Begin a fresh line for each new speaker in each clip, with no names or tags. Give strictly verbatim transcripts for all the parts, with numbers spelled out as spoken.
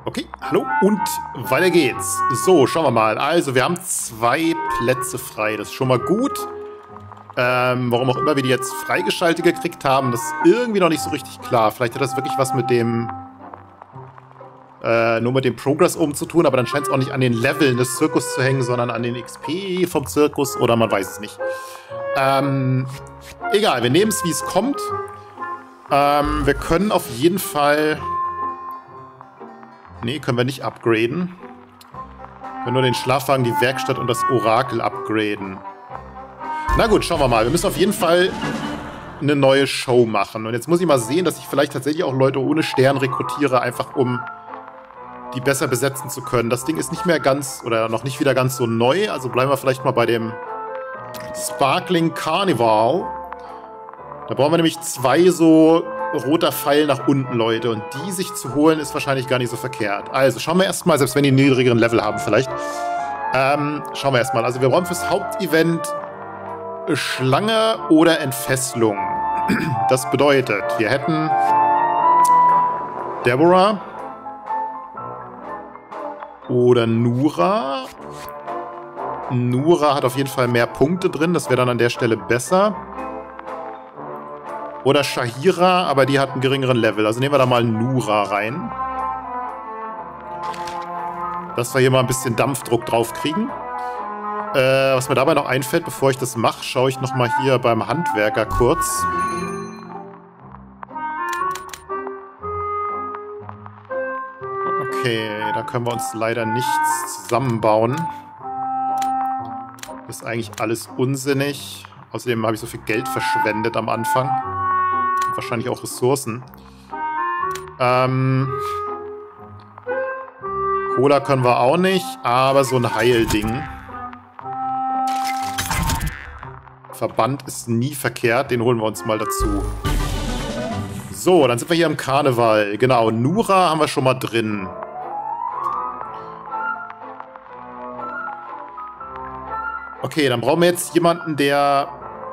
Okay, hallo und weiter geht's. So, schauen wir mal. Also, wir haben zwei Plätze frei. Das ist schon mal gut. Ähm, warum auch immer wir die jetzt freigeschaltet gekriegt haben, das ist irgendwie noch nicht so richtig klar. Vielleicht hat das wirklich was mit dem äh, nur mit dem Progress oben zu tun, aber dann scheint es auch nicht an den Leveln des Zirkus zu hängen, sondern an den X P vom Zirkus oder man weiß es nicht. Ähm, egal, wir nehmen es, wie es kommt. Ähm, wir können auf jeden Fall... Nee, können wir nicht upgraden. Wir können nur den Schlafwagen, die Werkstatt und das Orakel upgraden. Na gut, schauen wir mal. Wir müssen auf jeden Fall eine neue Show machen. Und jetzt muss ich mal sehen, dass ich vielleicht tatsächlich auch Leute ohne Stern rekrutiere, einfach um die besser besetzen zu können. Das Ding ist nicht mehr ganz, oder noch nicht wieder ganz so neu. Also bleiben wir vielleicht mal bei dem Sparkling Carnival. Da brauchen wir nämlich zwei so roter Pfeil nach unten, Leute. Und die sich zu holen, ist wahrscheinlich gar nicht so verkehrt. Also schauen wir erstmal, selbst wenn die einen niedrigeren Level haben vielleicht. Ähm, schauen wir erstmal. Also wir brauchen fürs Hauptevent Schlange oder Entfesselung. Das bedeutet, wir hätten Deborah oder Nura. Nura hat auf jeden Fall mehr Punkte drin. Das wäre dann an der Stelle besser. Oder Shahira, aber die hat einen geringeren Level. Also nehmen wir da mal Nura rein. Dass wir hier mal ein bisschen Dampfdruck drauf kriegen. Äh, was mir dabei noch einfällt, bevor ich das mache, schaue ich nochmal hier beim Handwerker kurz. Okay, da können wir uns leider nichts zusammenbauen. Das ist eigentlich alles unsinnig. Außerdem habe ich so viel Geld verschwendet am Anfang. Und wahrscheinlich auch Ressourcen. Ähm... Cola können wir auch nicht, aber so ein Heilding. Verband ist nie verkehrt, den holen wir uns mal dazu. So, dann sind wir hier im Karneval. Genau, Nura haben wir schon mal drin. Okay, dann brauchen wir jetzt jemanden, der...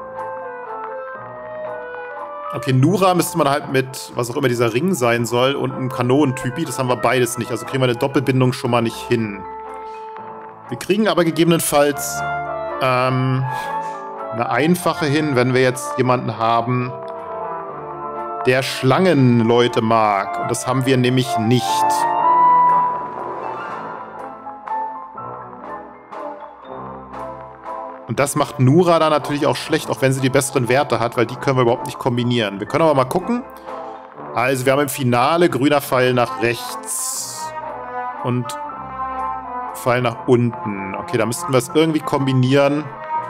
Okay, Nura müsste man halt mit, was auch immer dieser Ring sein soll, und einem Kanonentypi. Das haben wir beides nicht. Also kriegen wir eine Doppelbindung schon mal nicht hin. Wir kriegen aber gegebenenfalls ähm, eine einfache hin, wenn wir jetzt jemanden haben, der Schlangenleute mag. Und das haben wir nämlich nicht. Und das macht Nura da natürlich auch schlecht, auch wenn sie die besseren Werte hat, weil die können wir überhaupt nicht kombinieren. Wir können aber mal gucken. Also wir haben im Finale grüner Pfeil nach rechts und Pfeil nach unten. Okay, da müssten wir es irgendwie kombinieren.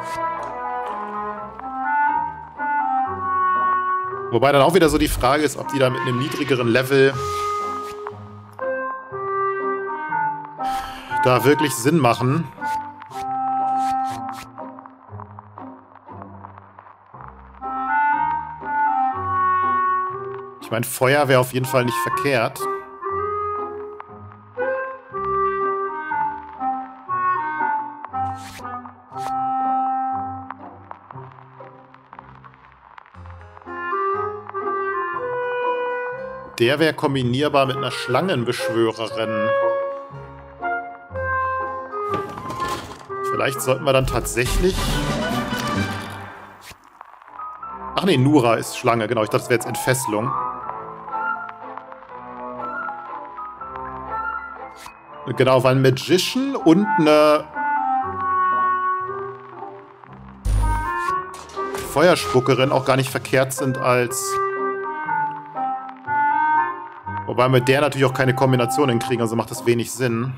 Wobei dann auch wieder so die Frage ist, ob die da mit einem niedrigeren Level da wirklich Sinn machen. Ich meine, Feuer wäre auf jeden Fall nicht verkehrt. Der wäre kombinierbar mit einer Schlangenbeschwörerin. Vielleicht sollten wir dann tatsächlich... Ach nee, Nura ist Schlange, genau. Ich dachte, das wäre jetzt Entfesselung. Genau, weil ein Magician und eine Feuerspuckerin auch gar nicht verkehrt sind als... Wobei wir mit der natürlich auch keine Kombination hinkriegen, also macht das wenig Sinn.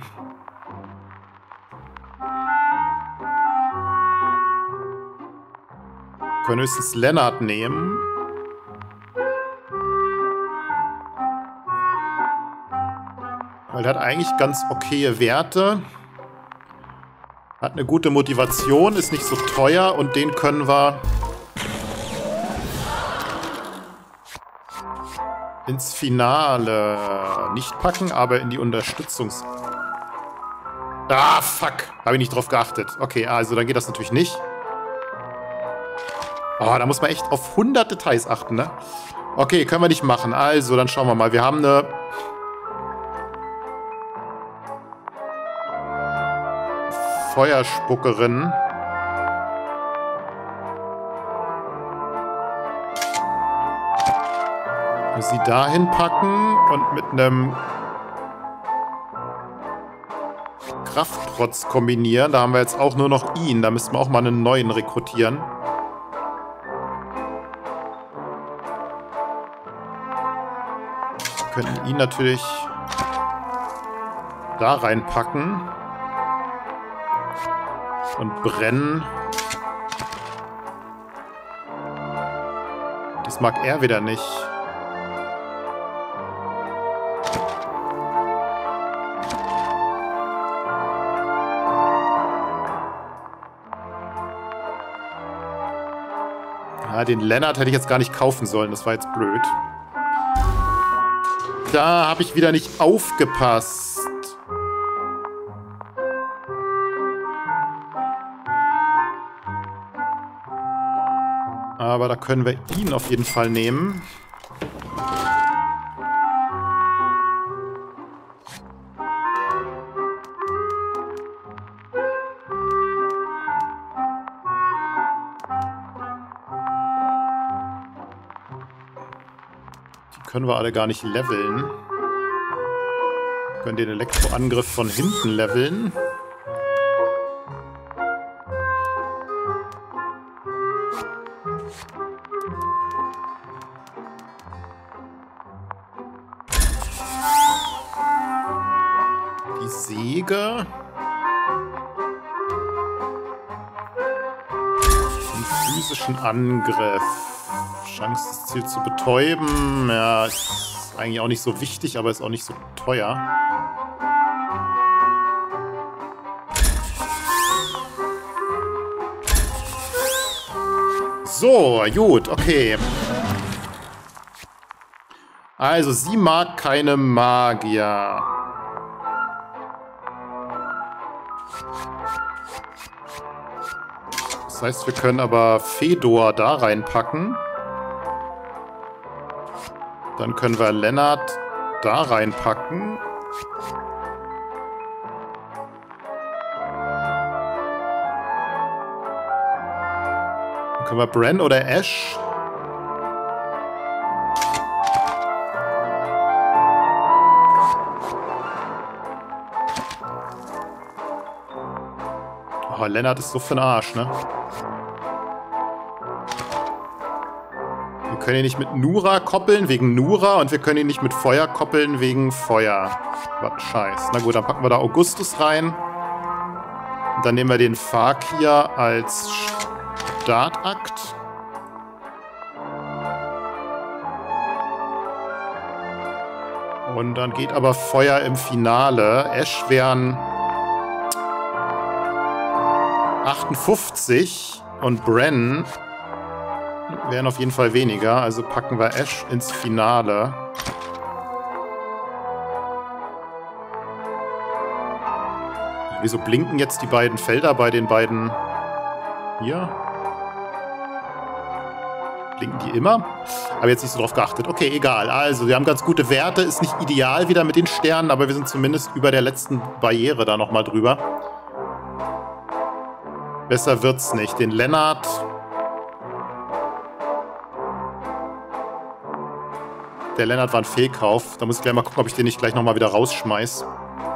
Wir können höchstens Lennart nehmen. Weil der hat eigentlich ganz okaye Werte. Hat eine gute Motivation, ist nicht so teuer und den können wir ins Finale nicht packen, aber in die Unterstützungs... Ah, fuck! Habe ich nicht drauf geachtet. Okay, also dann geht das natürlich nicht. Oh, da muss man echt auf hundert Details achten, ne? Okay, können wir nicht machen. Also, dann schauen wir mal. Wir haben eine... Feuerspuckerin. Sie dahin packen und mit einem Krafttrotz kombinieren. Da haben wir jetzt auch nur noch ihn. Da müssen wir auch mal einen neuen rekrutieren. Wir könnten ihn natürlich da reinpacken. Und brennen. Das mag er wieder nicht. Ja, den Lennart hätte ich jetzt gar nicht kaufen sollen. Das war jetzt blöd. Da habe ich wieder nicht aufgepasst. Aber da können wir ihn auf jeden Fall nehmen. Die können wir alle gar nicht leveln. Wir können den Elektroangriff von hinten leveln. Säge. Den physischen Angriff. Chance, das Ziel zu betäuben. Ja, ist eigentlich auch nicht so wichtig, aber ist auch nicht so teuer. So, gut, okay. Also, sie mag keine Magier. Das heißt, wir können aber Fedor da reinpacken. Dann können wir Lennart da reinpacken. Dann können wir Bren oder Ash. Oh, Lennart ist so für den Arsch, ne? Wir können ihn nicht mit Nura koppeln, wegen Nura. Und wir können ihn nicht mit Feuer koppeln, wegen Feuer. Was Scheiß. Na gut, dann packen wir da Augustus rein. Und dann nehmen wir den Fakir als Startakt. Und dann geht aber Feuer im Finale. Ash wären achtundfünfzig und Bren wären auf jeden Fall weniger. Also packen wir Ash ins Finale. Wieso blinken jetzt die beiden Felder bei den beiden hier? Blinken die immer? Habe jetzt nicht so drauf geachtet. Okay, egal. Also, wir haben ganz gute Werte. Ist nicht ideal wieder mit den Sternen, aber wir sind zumindest über der letzten Barriere da nochmal drüber. Besser wird's nicht. Den Lennart. Der Lennart war ein Fehlkauf. Da muss ich gleich mal gucken, ob ich den nicht gleich nochmal wieder rausschmeiß.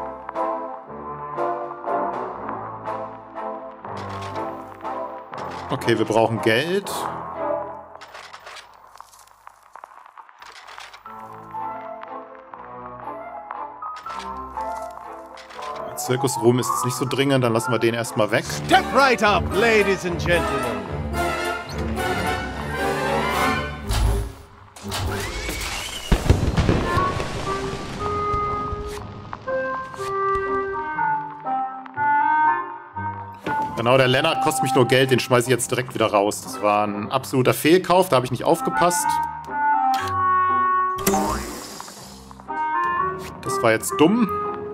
Okay, wir brauchen Geld. Zirkusruhm ist jetzt nicht so dringend, dann lassen wir den erstmal weg.
Step right up, ladies and gentlemen.
Genau, der Lennart kostet mich nur Geld, den schmeiße ich jetzt direkt wieder raus. Das war ein absoluter Fehlkauf, da habe ich nicht aufgepasst. Das war jetzt dumm.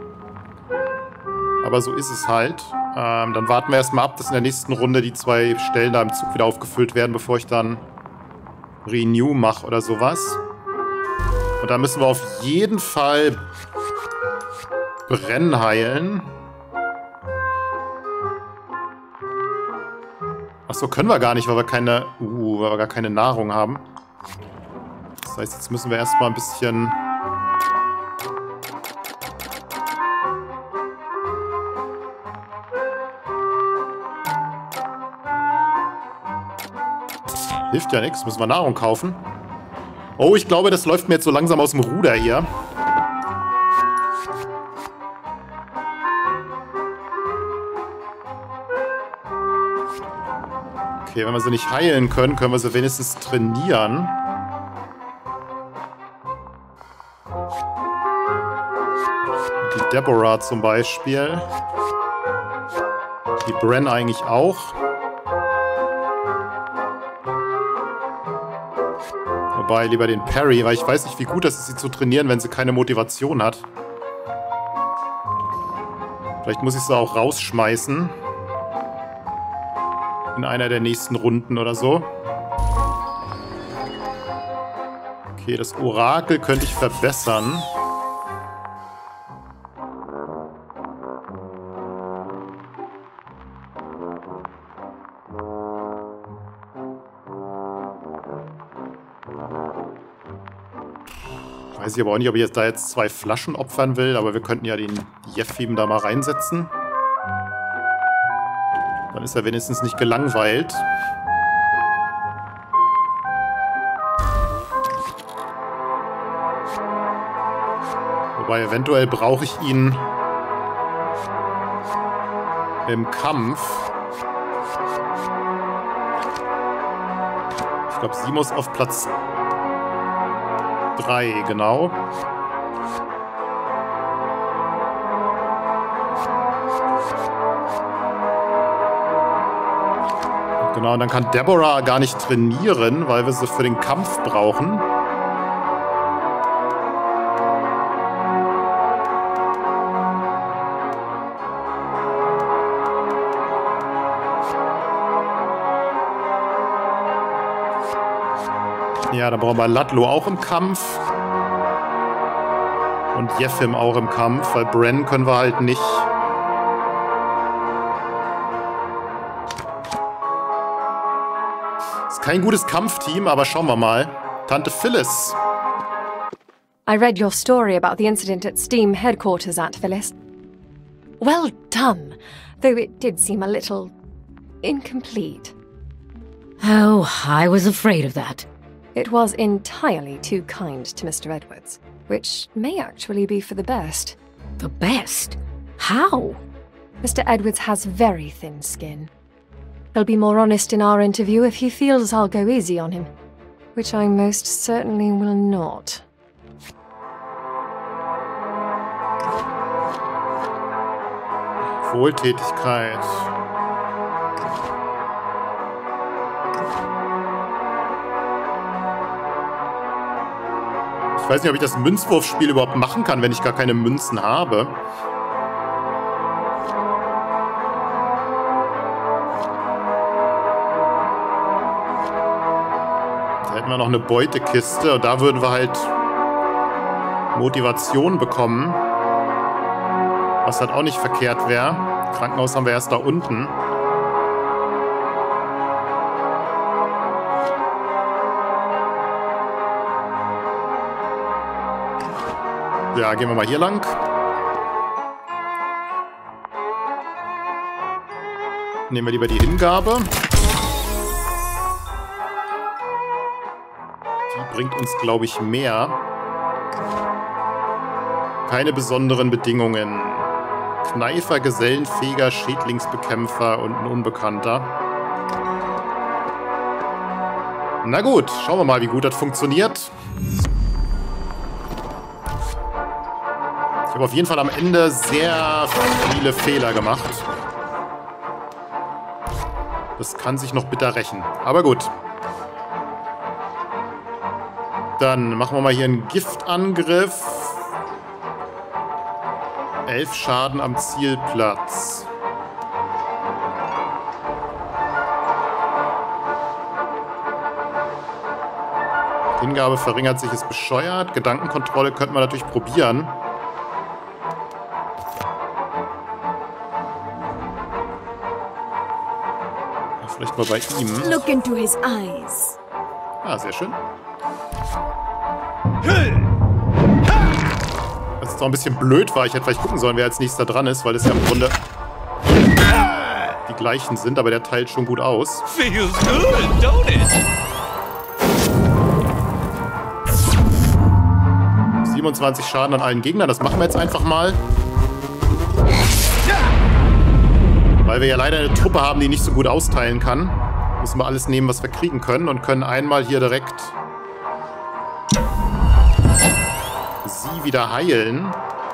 Aber so ist es halt. Ähm, dann warten wir erstmal ab, dass in der nächsten Runde die zwei Stellen da im Zug wieder aufgefüllt werden, bevor ich dann Renew mache oder sowas. Und da müssen wir auf jeden Fall Bren heilen. Achso, können wir gar nicht, weil wir keine... Uh, weil wir gar keine Nahrung haben. Das heißt, jetzt müssen wir erstmal ein bisschen... Hilft ja nichts, müssen wir Nahrung kaufen. Oh, ich glaube, das läuft mir jetzt so langsam aus dem Ruder hier. Okay, wenn wir sie nicht heilen können, können wir sie wenigstens trainieren. Die Deborah zum Beispiel. Die Bren eigentlich auch. Wobei, lieber den Perry, weil ich weiß nicht, wie gut das ist, sie zu trainieren, wenn sie keine Motivation hat. Vielleicht muss ich sie auch rausschmeißen. In einer der nächsten Runden oder so. Okay, das Orakel könnte ich verbessern. Weiß ich aber auch nicht, ob ich jetzt da jetzt zwei Flaschen opfern will, aber wir könnten ja den Jeffim da mal reinsetzen. Dann ist er wenigstens nicht gelangweilt. Wobei eventuell brauche ich ihn im Kampf. Ich glaube, sie muss auf Platz drei, genau. Genau, und dann kann Deborah gar nicht trainieren, weil wir sie für den Kampf brauchen. Ja, dann brauchen wir Ludlow auch im Kampf. Und Jeffim auch im Kampf, weil Bren können wir halt nicht. Ist kein gutes Kampfteam, aber schauen wir mal. Tante Phyllis.
I read your story about the incident at Steam headquarters, Aunt Phyllis. Well done, though it did seem a little incomplete.
Oh, I was afraid of that.
It was entirely too kind to Mister Edwards, which may actually be for the best.
The best? How?
Mister Edwards has very thin skin. He'll be more honest in our interview if he feels I'll go easy on him, which I most certainly will not.
Wohltätigkeit. Ich weiß nicht, ob ich das Münzwurfspiel überhaupt machen kann, wenn ich gar keine Münzen habe. Da hätten wir noch eine Beutekiste und da würden wir halt Motivation bekommen. Was halt auch nicht verkehrt wäre. Krankenhaus haben wir erst da unten. Ja, gehen wir mal hier lang. Nehmen wir lieber die Hingabe. Die bringt uns, glaube ich, mehr. Keine besonderen Bedingungen. Kneifer, Gesellenfeger, Schädlingsbekämpfer und ein Unbekannter. Na gut, schauen wir mal, wie gut das funktioniert. Ich habe auf jeden Fall am Ende sehr viele Fehler gemacht. Das kann sich noch bitter rächen. Aber gut. Dann machen wir mal hier einen Giftangriff. Elf Schaden am Zielplatz. Hingabe verringert sich, ist bescheuert. Gedankenkontrolle könnte man natürlich probieren. Vielleicht mal bei ihm.
Look into his eyes.
Ah, sehr schön. Was jetzt auch ein bisschen blöd war, ich hätte vielleicht gucken sollen, wer als nächster dran ist, weil es ja im Grunde die gleichen sind, aber der teilt schon gut aus.
Feels good, don't it?
siebenundzwanzig Schaden an allen Gegnern, das machen wir jetzt einfach mal. Weil wir ja leider eine Truppe haben, die nicht so gut austeilen kann. Müssen wir alles nehmen, was wir kriegen können und können einmal hier direkt sie wieder heilen.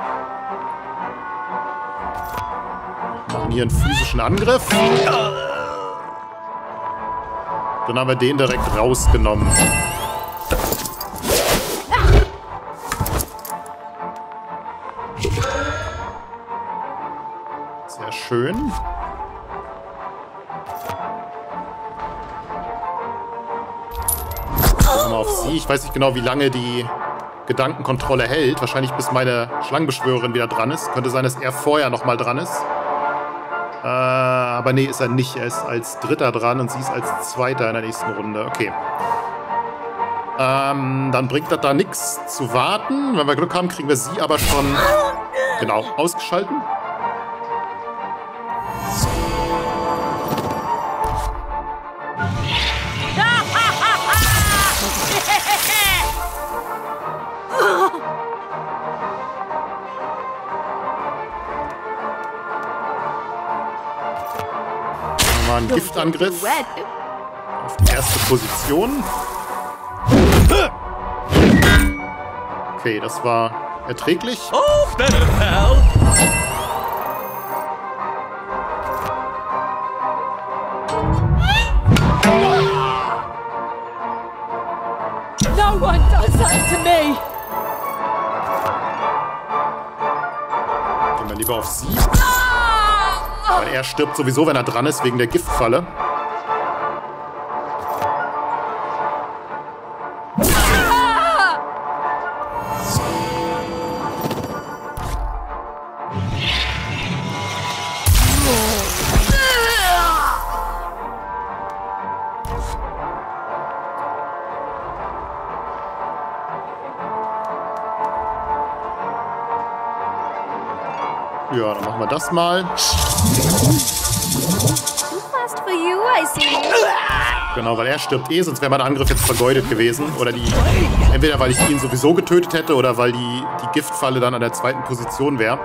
Machen hier einen physischen Angriff. Dann haben wir den direkt rausgenommen. Sehr schön. Mal auf sie. Ich weiß nicht genau, wie lange die Gedankenkontrolle hält. Wahrscheinlich bis meine Schlangenbeschwörerin wieder dran ist. Könnte sein, dass er vorher nochmal dran ist. Äh, aber nee, ist er nicht. Er ist als Dritter dran und sie ist als Zweiter in der nächsten Runde. Okay. Ähm, dann bringt das da nichts zu warten. Wenn wir Glück haben, kriegen wir sie aber schon genau ausgeschalten. Ein Giftangriff auf die erste Position. Okay, das war erträglich.
Oh, better, pal.
No one does that to me.
Gehen wir lieber auf sie. Weil er stirbt sowieso, wenn er dran ist, wegen der Giftfalle. Ja, dann machen wir das mal.
Too fast for you, I see.
Genau, weil er stirbt eh, sonst wäre mein Angriff jetzt vergeudet gewesen. Oder die. Entweder weil ich ihn sowieso getötet hätte oder weil die, die Giftfalle dann an der zweiten Position wäre.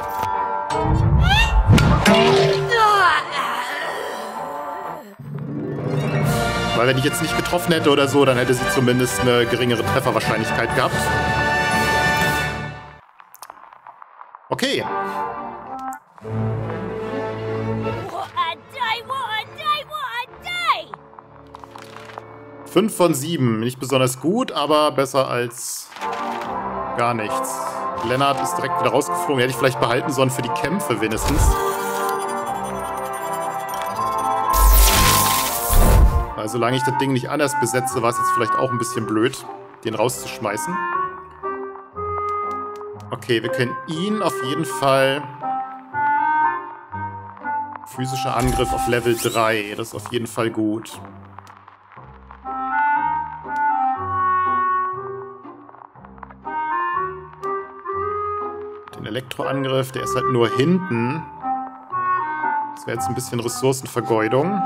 Weil wenn ich jetzt nicht getroffen hätte oder so, dann hätte sie zumindest eine geringere Trefferwahrscheinlichkeit gehabt. Okay. fünf von sieben. Nicht besonders gut, aber besser als gar nichts. Lennart ist direkt wieder rausgeflogen. Hätte ich vielleicht behalten sollen für die Kämpfe wenigstens. Weil solange ich das Ding nicht anders besetze, war es jetzt vielleicht auch ein bisschen blöd, den rauszuschmeißen. Okay, wir können ihn auf jeden Fall... Physischer Angriff auf Level drei. Das ist auf jeden Fall gut. Den Elektroangriff, der ist halt nur hinten. Das wäre jetzt ein bisschen Ressourcenvergeudung.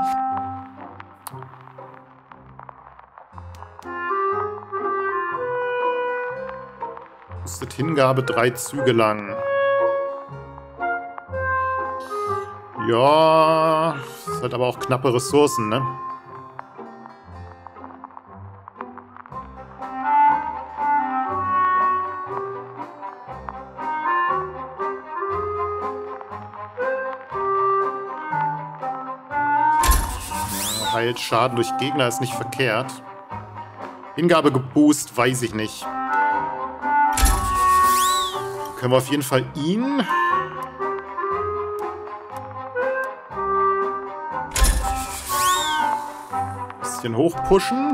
Kostet Hingabe drei Züge lang. Ja, ist halt aber auch knappe Ressourcen, ne? Heilt Schaden durch Gegner ist nicht verkehrt. Hingabe geboost, weiß ich nicht. Können wir auf jeden Fall ihn... bisschen hochpushen.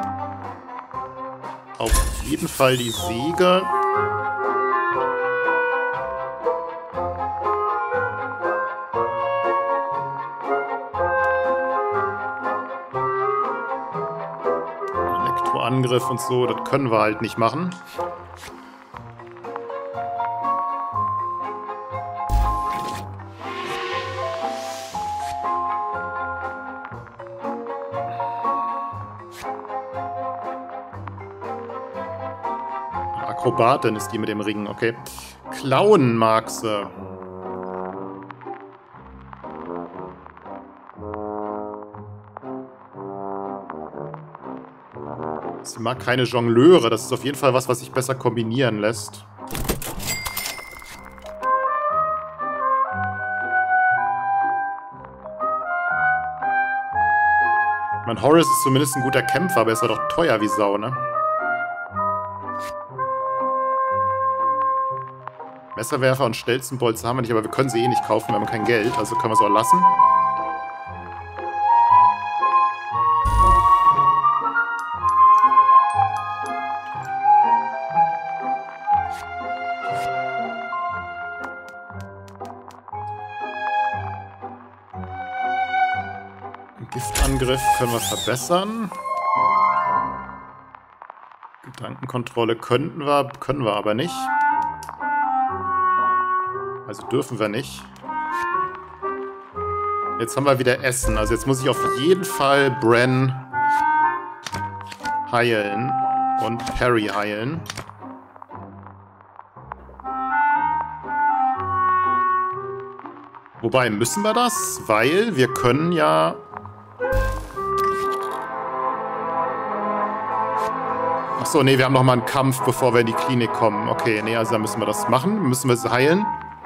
Auf jeden Fall die Säge. Angriff und so, das können wir halt nicht machen. Akrobatin ist die mit dem Ring, okay. Klauen mag sie. Sie mag keine Jongleure. Das ist auf jeden Fall was, was sich besser kombinieren lässt. Mein Horace ist zumindest ein guter Kämpfer, aber ist ja doch teuer wie Sau, ne? Messerwerfer und Stelzenbolzen haben wir nicht, aber wir können sie eh nicht kaufen, wir haben kein Geld, also können wir es auch lassen. Giftangriff können wir verbessern. Gedankenkontrolle könnten wir, können wir aber nicht. Also dürfen wir nicht. Jetzt haben wir wieder Essen. Also jetzt muss ich auf jeden Fall Bren heilen und Perry heilen. Wobei, müssen wir das? Weil wir können ja... Achso, nee, wir haben noch mal einen Kampf, bevor wir in die Klinik kommen. Okay, nee, also dann müssen wir das machen. Müssen wir sie heilen.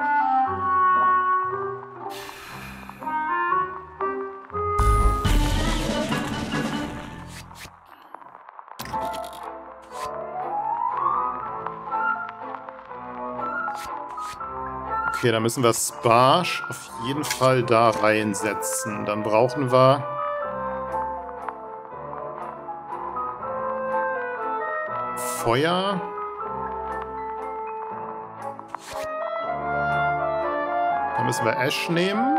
Okay, dann müssen wir Sparsch auf jeden Fall da reinsetzen. Dann brauchen wir... Feuer. Dann müssen wir Ash nehmen.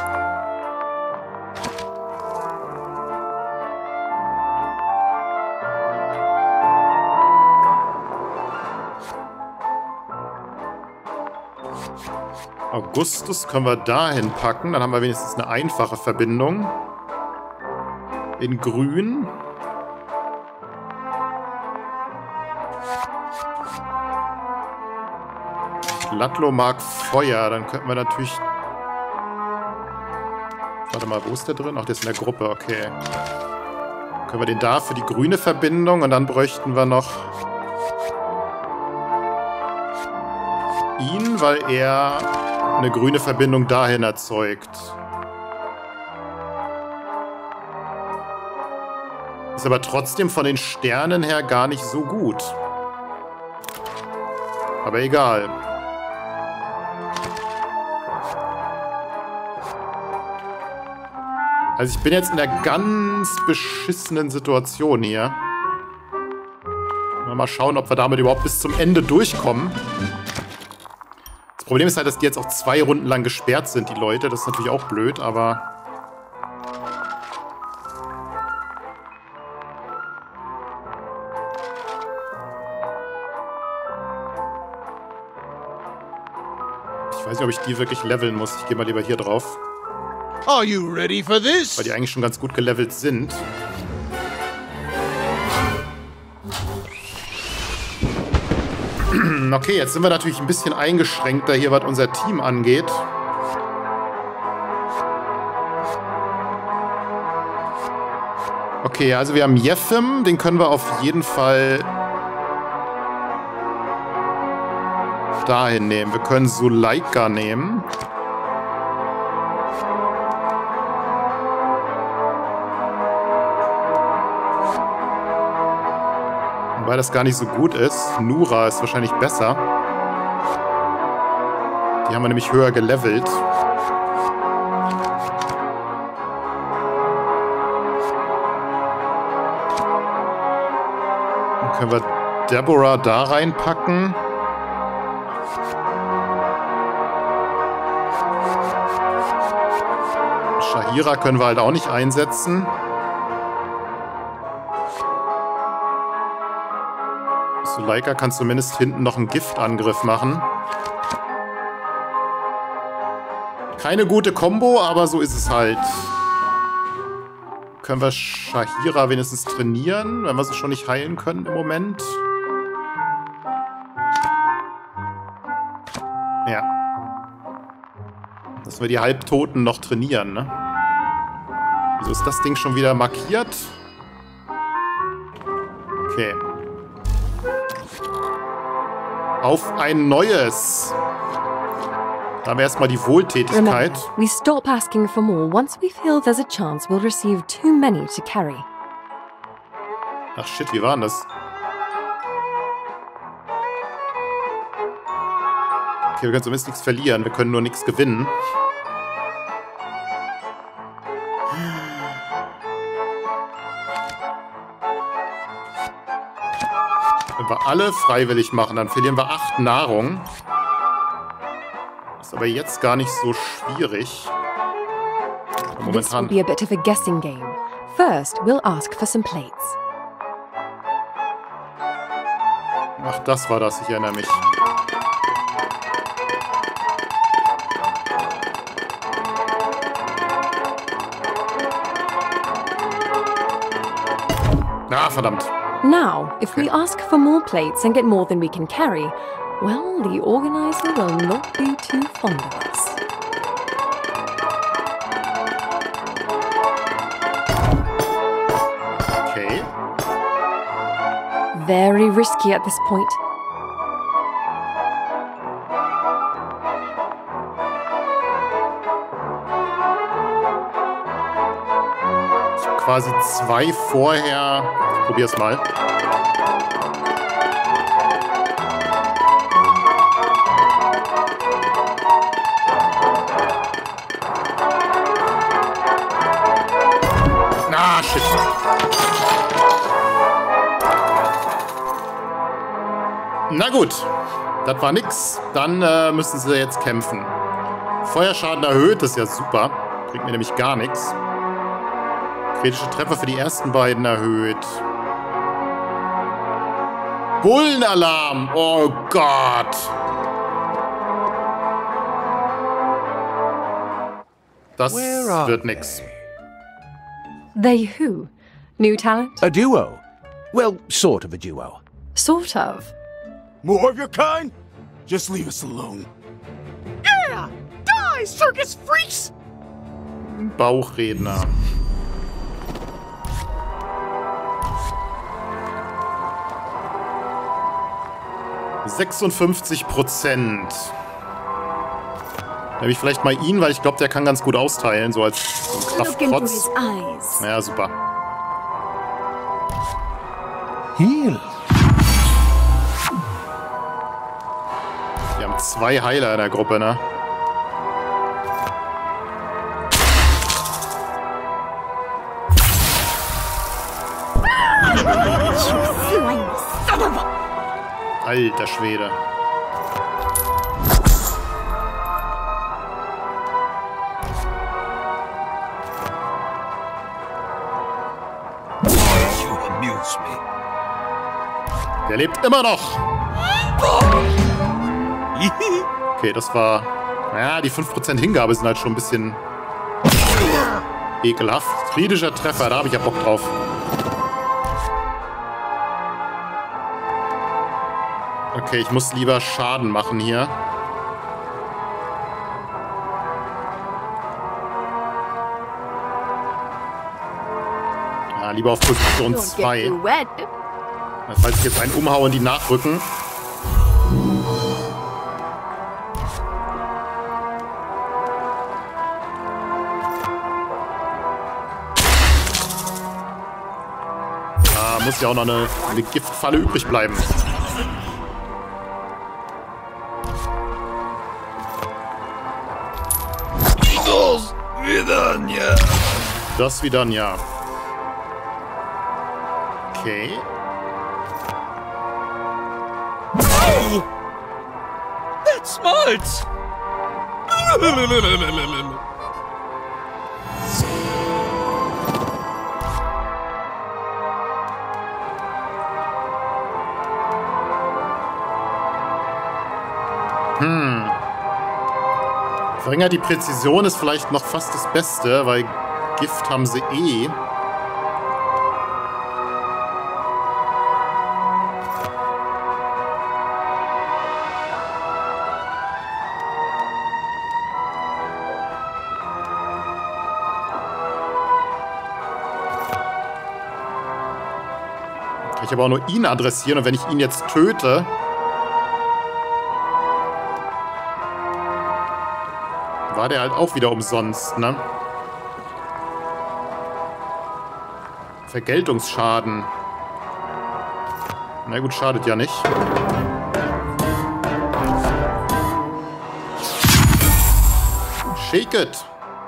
Augustus können wir dahin packen. Dann haben wir wenigstens eine einfache Verbindung. In Grün. Latlo mag Feuer. Dann könnten wir natürlich... Warte mal, wo ist der drin? Ach, der ist in der Gruppe. Okay. Dann können wir den da für die grüne Verbindung. Und dann bräuchten wir noch... ihn, weil er... eine grüne Verbindung dahin erzeugt. Ist aber trotzdem von den Sternen her gar nicht so gut. Aber egal. Also ich bin jetzt in einer ganz beschissenen Situation hier. Mal schauen, ob wir damit überhaupt bis zum Ende durchkommen. Das Problem ist halt, dass die jetzt auch zwei Runden lang gesperrt sind, die Leute. Das ist natürlich auch blöd, aber... Ich weiß nicht, ob ich die wirklich leveln muss. Ich gehe mal lieber hier drauf.
Are you ready for this?
Weil die eigentlich schon ganz gut gelevelt sind. Okay, jetzt sind wir natürlich ein bisschen eingeschränkter hier, was unser Team angeht. Okay, also wir haben Yefim, den können wir auf jeden Fall dahin nehmen. Wir können Suleika nehmen. Wobei das gar nicht so gut ist. Nura ist wahrscheinlich besser. Die haben wir nämlich höher gelevelt. Dann können wir Deborah da reinpacken. Shahira können wir halt auch nicht einsetzen. Leica kann zumindest hinten noch einen Giftangriff machen. Keine gute Kombo, aber so ist es halt. Können wir Shahira wenigstens trainieren, wenn wir sie schon nicht heilen können im Moment? Ja. Dass wir die Halbtoten noch trainieren, ne? Wieso ist das Ding schon wieder markiert? Okay. Auf ein neues. Da haben wir erstmal die Wohltätigkeit.
Remember, we stop asking for more once we feel there's a chance we'll receive too many to carry.
Ach shit, wie war denn das? Okay, wir können zumindest nichts verlieren. Wir können nur nichts gewinnen. Wenn wir alle freiwillig machen, dann verlieren wir acht Nahrung. Ist aber jetzt gar nicht so schwierig.
This will be a bit of a guessing game. First, we'll ask for some plates.
Ach, das war das, ich erinnere mich. Ah, verdammt.
Now, if we ask for more plates and get more than we can carry, well, the organizer will not be too fond of us.
Okay.
Very risky at this point.
Quasi zwei vorher. Ich probier's mal. Ah, shit. Na gut. Das war nix. Dann äh, müssen sie jetzt kämpfen. Feuerschaden erhöht, das ist ja super. Bringt mir nämlich gar nichts. Kritische Treffer für die ersten beiden erhöht. Bullenalarm! Oh Gott! Das wird nix.
They who? New talent?
A duo. Well, sort of a duo.
Sort of.
More of your kind? Just leave us alone. Yeah! Die, circus freaks!
Bauchredner. sechsundfünfzig Prozent. Nehme ich vielleicht mal ihn, weil ich glaube, der kann ganz gut austeilen, so als so Krafttrotz. Ja, super.
Heal.
Wir haben zwei Heiler in der Gruppe, ne? Alter Schwede. Der lebt immer noch. Okay, das war... Naja, die fünf Prozent Hingabe sind halt schon ein bisschen ekelhaft. Kritischer Treffer, da habe ich ja Bock drauf. Okay, ich muss lieber Schaden machen hier. Ja, lieber auf Position zwei. Falls ich jetzt einen umhaue und die nachrücken. Da muss ja auch noch eine, eine Giftfalle übrig bleiben. Das wieder ein Ja. Okay.
Oh! That smarts!
Hm. Verringert die Präzision ist vielleicht noch fast das Beste, weil Gift haben sie eh. Kann ich aber auch nur ihn adressieren und wenn ich ihn jetzt töte... war der halt auch wieder umsonst, ne? Vergeltungsschaden. Na gut, schadet ja nicht. Shake it.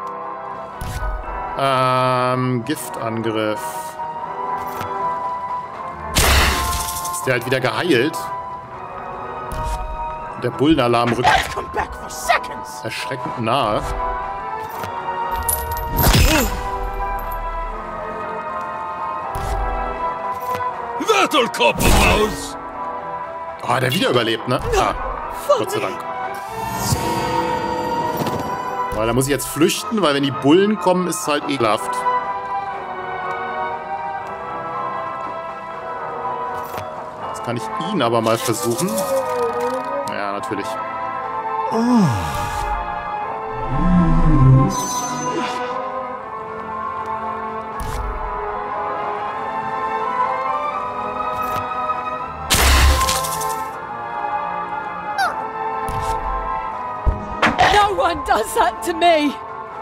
Ähm, Giftangriff. Ist der halt wieder geheilt? Der Bullenalarm rückt erschreckend nahe.
That'll cop a mouse.
Oh, der wieder überlebt, ne? Ah, Gott sei Dank. Weil da muss ich jetzt flüchten, weil wenn die Bullen kommen, ist es halt ekelhaft. Jetzt kann ich ihn aber mal versuchen. Ja, natürlich. Oh.
No one does that to me.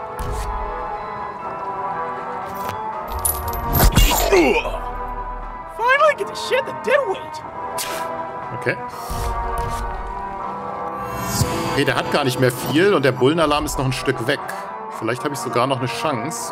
Finally get to shed the dead weight.
Okay. Okay, der hat gar nicht mehr viel und der Bullenalarm ist noch ein Stück weg. Vielleicht habe ich sogar noch eine Chance.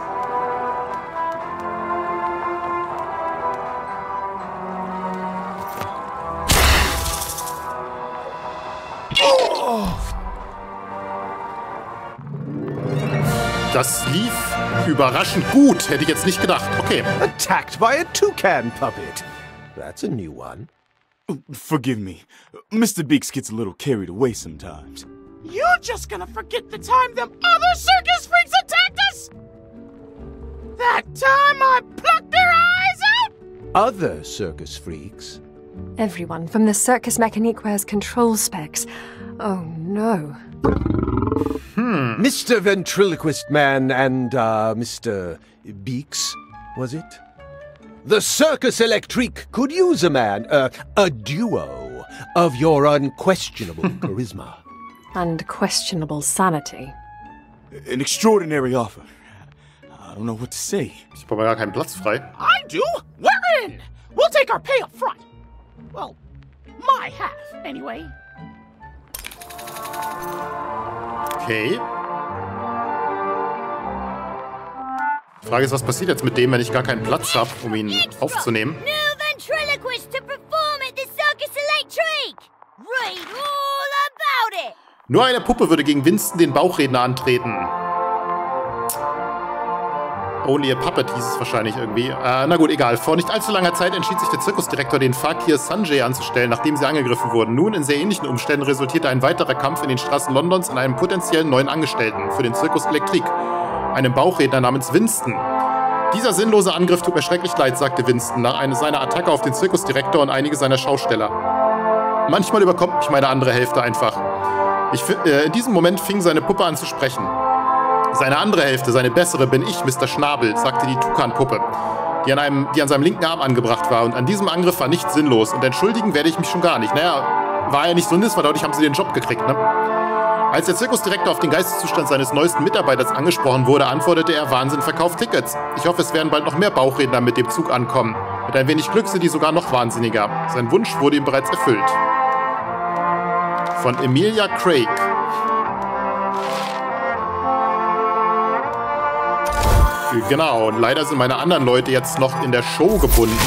Das lief überraschend gut, hätte ich jetzt nicht gedacht. Okay.
Attacked by a toucan puppet. That's a new one.
Forgive me. Mister Beaks gets a little carried away sometimes.
You're just gonna forget the time them other circus freaks attacked us? That time I plucked their eyes out?
Other circus freaks?
Everyone from the Circus Mécanique wears control specs. Oh no.
Hmm. Mister Ventriloquist Man and, uh, Mister Beaks, was it? The Circus Electrique could use a man, uh, a duo, of your unquestionable charisma.
And questionable sanity.
An extraordinary offer. I don't know what to say.
Ich habe aber gar keinen Platz frei.
I do? We're in! We'll take our pay up front. Well, my half, anyway.
Okay. Die Frage ist, was passiert jetzt mit dem, wenn ich gar keinen Platz habe, um ihn aufzunehmen?
New ventriloquist to perform at the Circus Electrique. Read all about it.
Nur eine Puppe würde gegen Winston den Bauchredner antreten. Only a Puppet hieß es wahrscheinlich irgendwie. Äh, na gut, egal. Vor nicht allzu langer Zeit entschied sich der Zirkusdirektor, den Fakir Sanjay anzustellen, nachdem sie angegriffen wurden. Nun, in sehr ähnlichen Umständen, resultierte ein weiterer Kampf in den Straßen Londons in einem potenziellen neuen Angestellten für den Zirkus Electrique, einem Bauchredner namens Winston. Dieser sinnlose Angriff tut mir schrecklich leid, sagte Winston nach einer seiner Attacke auf den Zirkusdirektor und einige seiner Schausteller. Manchmal überkommt mich meine andere Hälfte einfach. Ich, äh, in diesem Moment fing seine Puppe an zu sprechen. Seine andere Hälfte, seine bessere, bin ich, Mister Schnabel, sagte die Tukan-Puppe, die an einem, die an seinem linken Arm angebracht war. Und an diesem Angriff war nichts sinnlos. Und entschuldigen werde ich mich schon gar nicht. Naja, war ja nicht so nichts, weil dadurch haben sie den Job gekriegt, ne? Als der Zirkusdirektor auf den Geisteszustand seines neuesten Mitarbeiters angesprochen wurde, antwortete er, Wahnsinn, verkauft Tickets. Ich hoffe, es werden bald noch mehr Bauchredner mit dem Zug ankommen. Mit ein wenig Glück sind die sogar noch wahnsinniger. Sein Wunsch wurde ihm bereits erfüllt. Von Emilia Craig. Genau, und leider sind meine anderen Leute jetzt noch in der Show gebunden.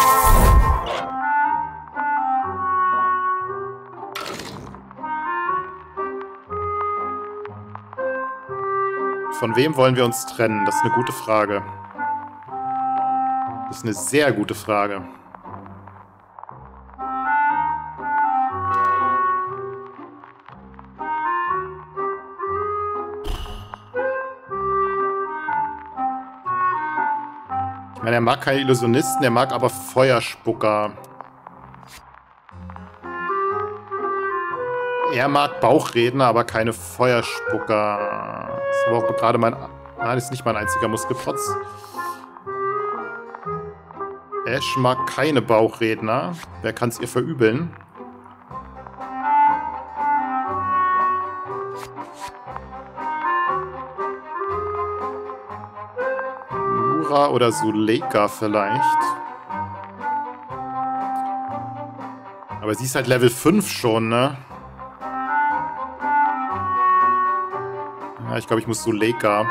Von wem wollen wir uns trennen? Das ist eine gute Frage. Das ist eine sehr gute Frage. meine, er mag keine Illusionisten, er mag aber Feuerspucker. Er mag Bauchredner, aber keine Feuerspucker. Das ist aber auch gerade mein... Nein, das ist nicht mein einziger Muskelprotz. Ash mag keine Bauchredner. Wer kann es ihr verübeln? Lura oder Zuleika vielleicht. Aber sie ist halt Level fünf schon, ne? Ja, ich glaube, ich muss Zuleika.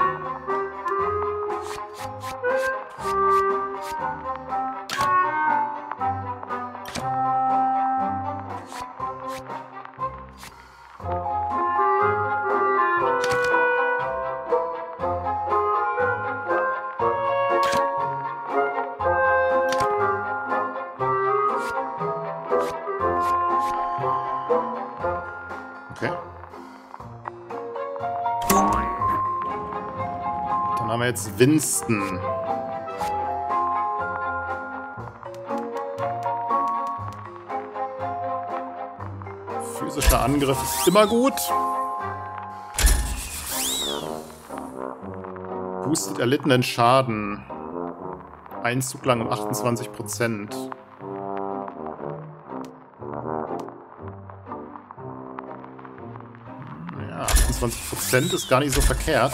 Okay. Dann haben wir jetzt Winston. Physischer Angriff ist immer gut. Boostet erlittenen Schaden. Ein Zug lang um achtundzwanzig Prozent. Ja, achtundzwanzig Prozent ist gar nicht so verkehrt.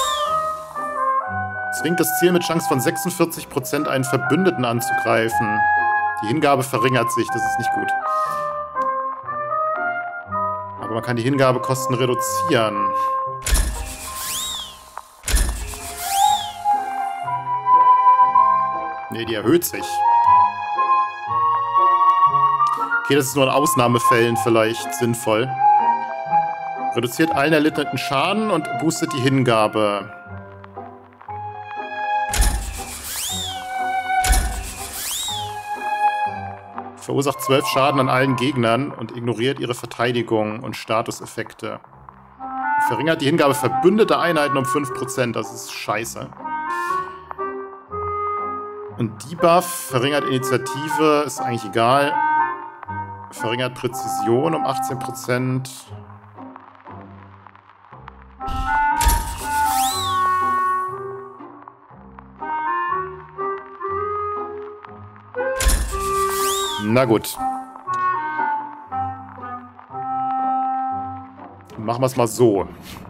Zwingt das Ziel mit Chance von sechsundvierzig Prozent einen Verbündeten anzugreifen. Die Hingabe verringert sich, das ist nicht gut. Aber man kann die Hingabekosten reduzieren. Nee, die erhöht sich. Okay, das ist nur in Ausnahmefällen vielleicht sinnvoll. Reduziert allen erlittenen Schaden und boostet die Hingabe. Verursacht zwölf Schaden an allen Gegnern und ignoriert ihre Verteidigung und Statuseffekte. Verringert die Hingabe verbündeter Einheiten um fünf Prozent. Das ist scheiße. Und Debuff verringert Initiative, ist eigentlich egal. Verringert Präzision um achtzehn Prozent. Na gut. Machen wir es mal so.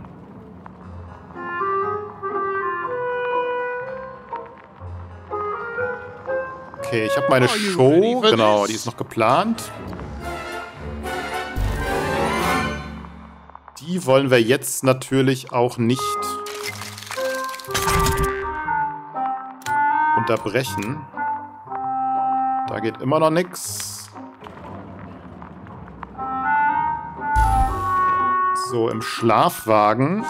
Okay, ich habe meine Show. Genau, die ist noch geplant. Die wollen wir jetzt natürlich auch nicht unterbrechen. Da geht immer noch nichts. So, im Schlafwagen.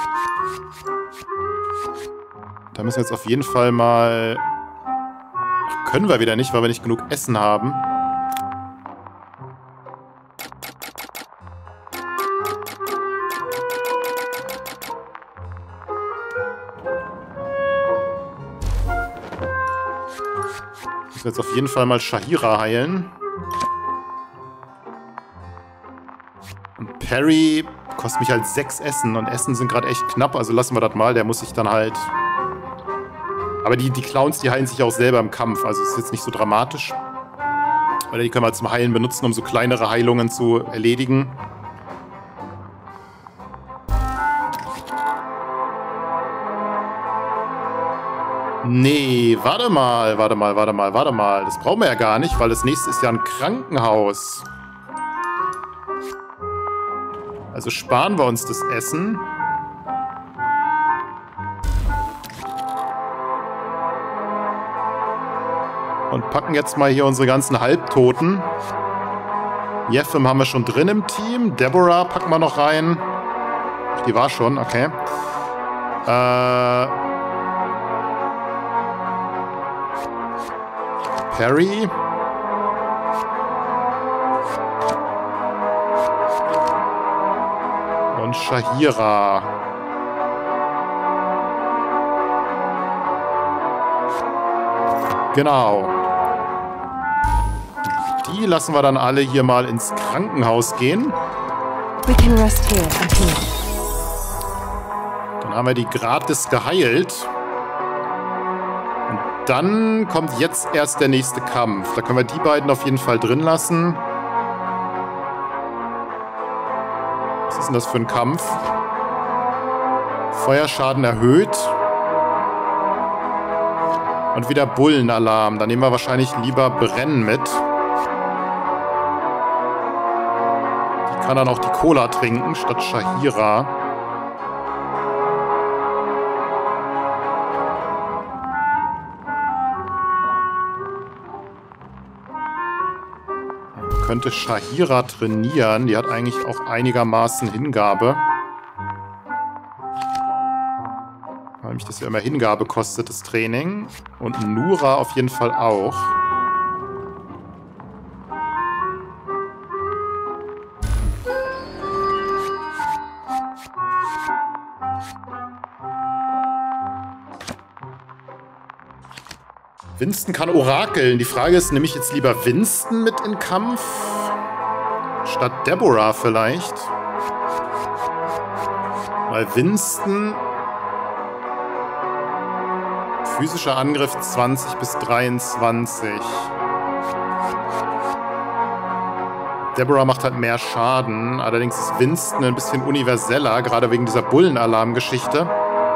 Da müssen wir jetzt auf jeden Fall mal... Ach, können wir wieder nicht, weil wir nicht genug Essen haben. Jetzt auf jeden Fall mal Shahira heilen. Und Perry kostet mich halt sechs Essen. Und Essen sind gerade echt knapp, also lassen wir das mal. Der muss sich dann halt... Aber die, die Clowns, die heilen sich auch selber im Kampf. Also ist jetzt nicht so dramatisch. Oder die können wir zum Heilen benutzen, um so kleinere Heilungen zu erledigen. Nee, warte mal, warte mal, warte mal, warte mal. Das brauchen wir ja gar nicht, weil das nächste ist ja ein Krankenhaus. Also sparen wir uns das Essen. Und packen jetzt mal hier unsere ganzen Halbtoten. Jeffem haben wir schon drin im Team. Deborah packen wir noch rein. Ach, die war schon, okay. Äh... Perry. Und Shahira. Genau. Die lassen wir dann alle hier mal ins Krankenhaus gehen.
We can rest here and heal.
Dann haben wir die gratis geheilt. Und dann kommt jetzt erst der nächste Kampf. Da können wir die beiden auf jeden Fall drin lassen. Was ist denn das für ein Kampf? Feuerschaden erhöht. Und wieder Bullenalarm. Da nehmen wir wahrscheinlich lieber Brennen mit. Die kann dann auch die Cola trinken, statt Shahira. Man könnte Shahira trainieren. Die hat eigentlich auch einigermaßen Hingabe. Weil mich das ja immer Hingabe kostet, das Training. Und Nura auf jeden Fall auch. Winston kann orakeln. Die Frage ist, nehme ich jetzt lieber Winston mit in Kampf? Statt Deborah vielleicht? Weil Winston... Physischer Angriff zwanzig bis dreiundzwanzig. Deborah macht halt mehr Schaden. Allerdings ist Winston ein bisschen universeller, gerade wegen dieser Bullenalarm-Geschichte.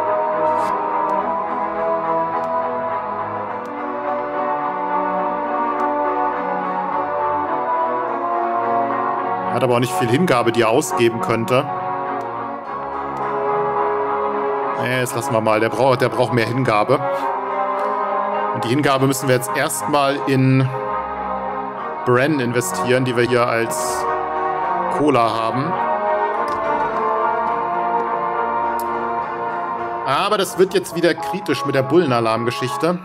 Hat aber auch nicht viel Hingabe, die er ausgeben könnte. Nee, das lassen wir mal. Der braucht, der braucht mehr Hingabe. Und die Hingabe müssen wir jetzt erstmal in Bren investieren, die wir hier als Cola haben. Aber das wird jetzt wieder kritisch mit der Bullenalarm-Geschichte.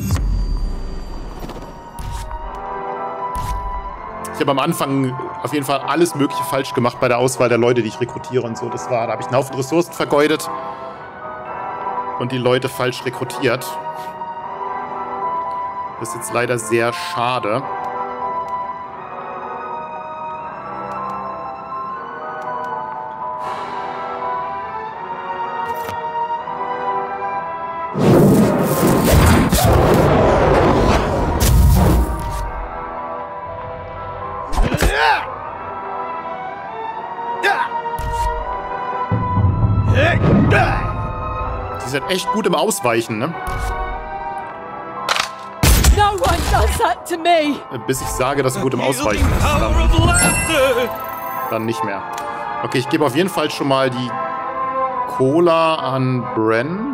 Ich habe am Anfang auf jeden Fall alles Mögliche falsch gemacht bei der Auswahl der Leute, die ich rekrutiere und so. Das war, da habe ich einen Haufen Ressourcen vergeudet und die Leute falsch rekrutiert. Das ist jetzt leider sehr schade. Die sind echt gut im Ausweichen, ne?
No one does that to me.
Bis ich sage, dass sie gut im Ausweichen ist. Dann, dann nicht mehr. Okay, ich gebe auf jeden Fall schon mal die Cola an Bren.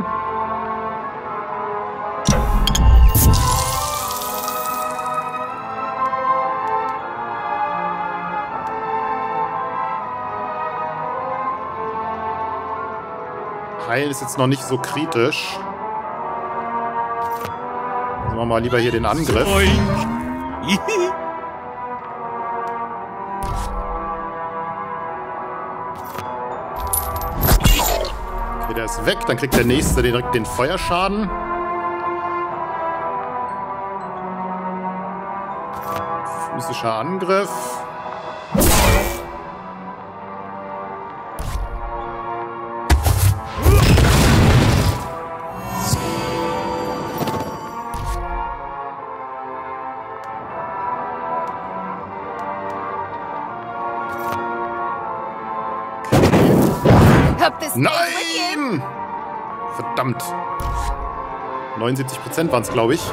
Heilen ist jetzt noch nicht so kritisch. Also machen wir mal lieber hier den Angriff. Okay, der ist weg. Dann kriegt der nächste direkt den Feuerschaden. Physischer Angriff. Nein! Verdammt. neunundsiebzig Prozent waren es, glaube ich.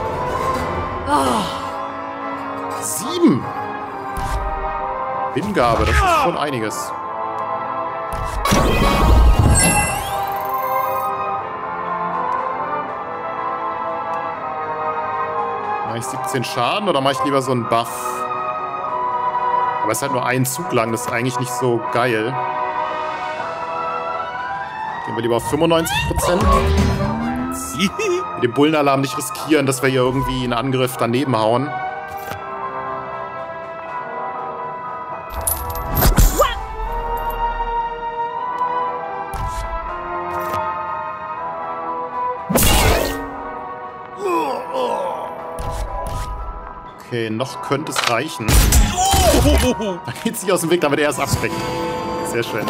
Sieben! Hingabe, das ist schon einiges. Mache ich siebzehn Schaden oder mache ich lieber so einen Buff? Aber es ist halt nur ein Zug lang, das ist eigentlich nicht so geil. Gehen wir lieber auf fünfundneunzig Prozent. Mit dem Bullenalarm nicht riskieren, dass wir hier irgendwie einen Angriff daneben hauen. Okay, noch könnte es reichen. Da geht sich aus dem Weg, damit er es abspringt. Sehr schön.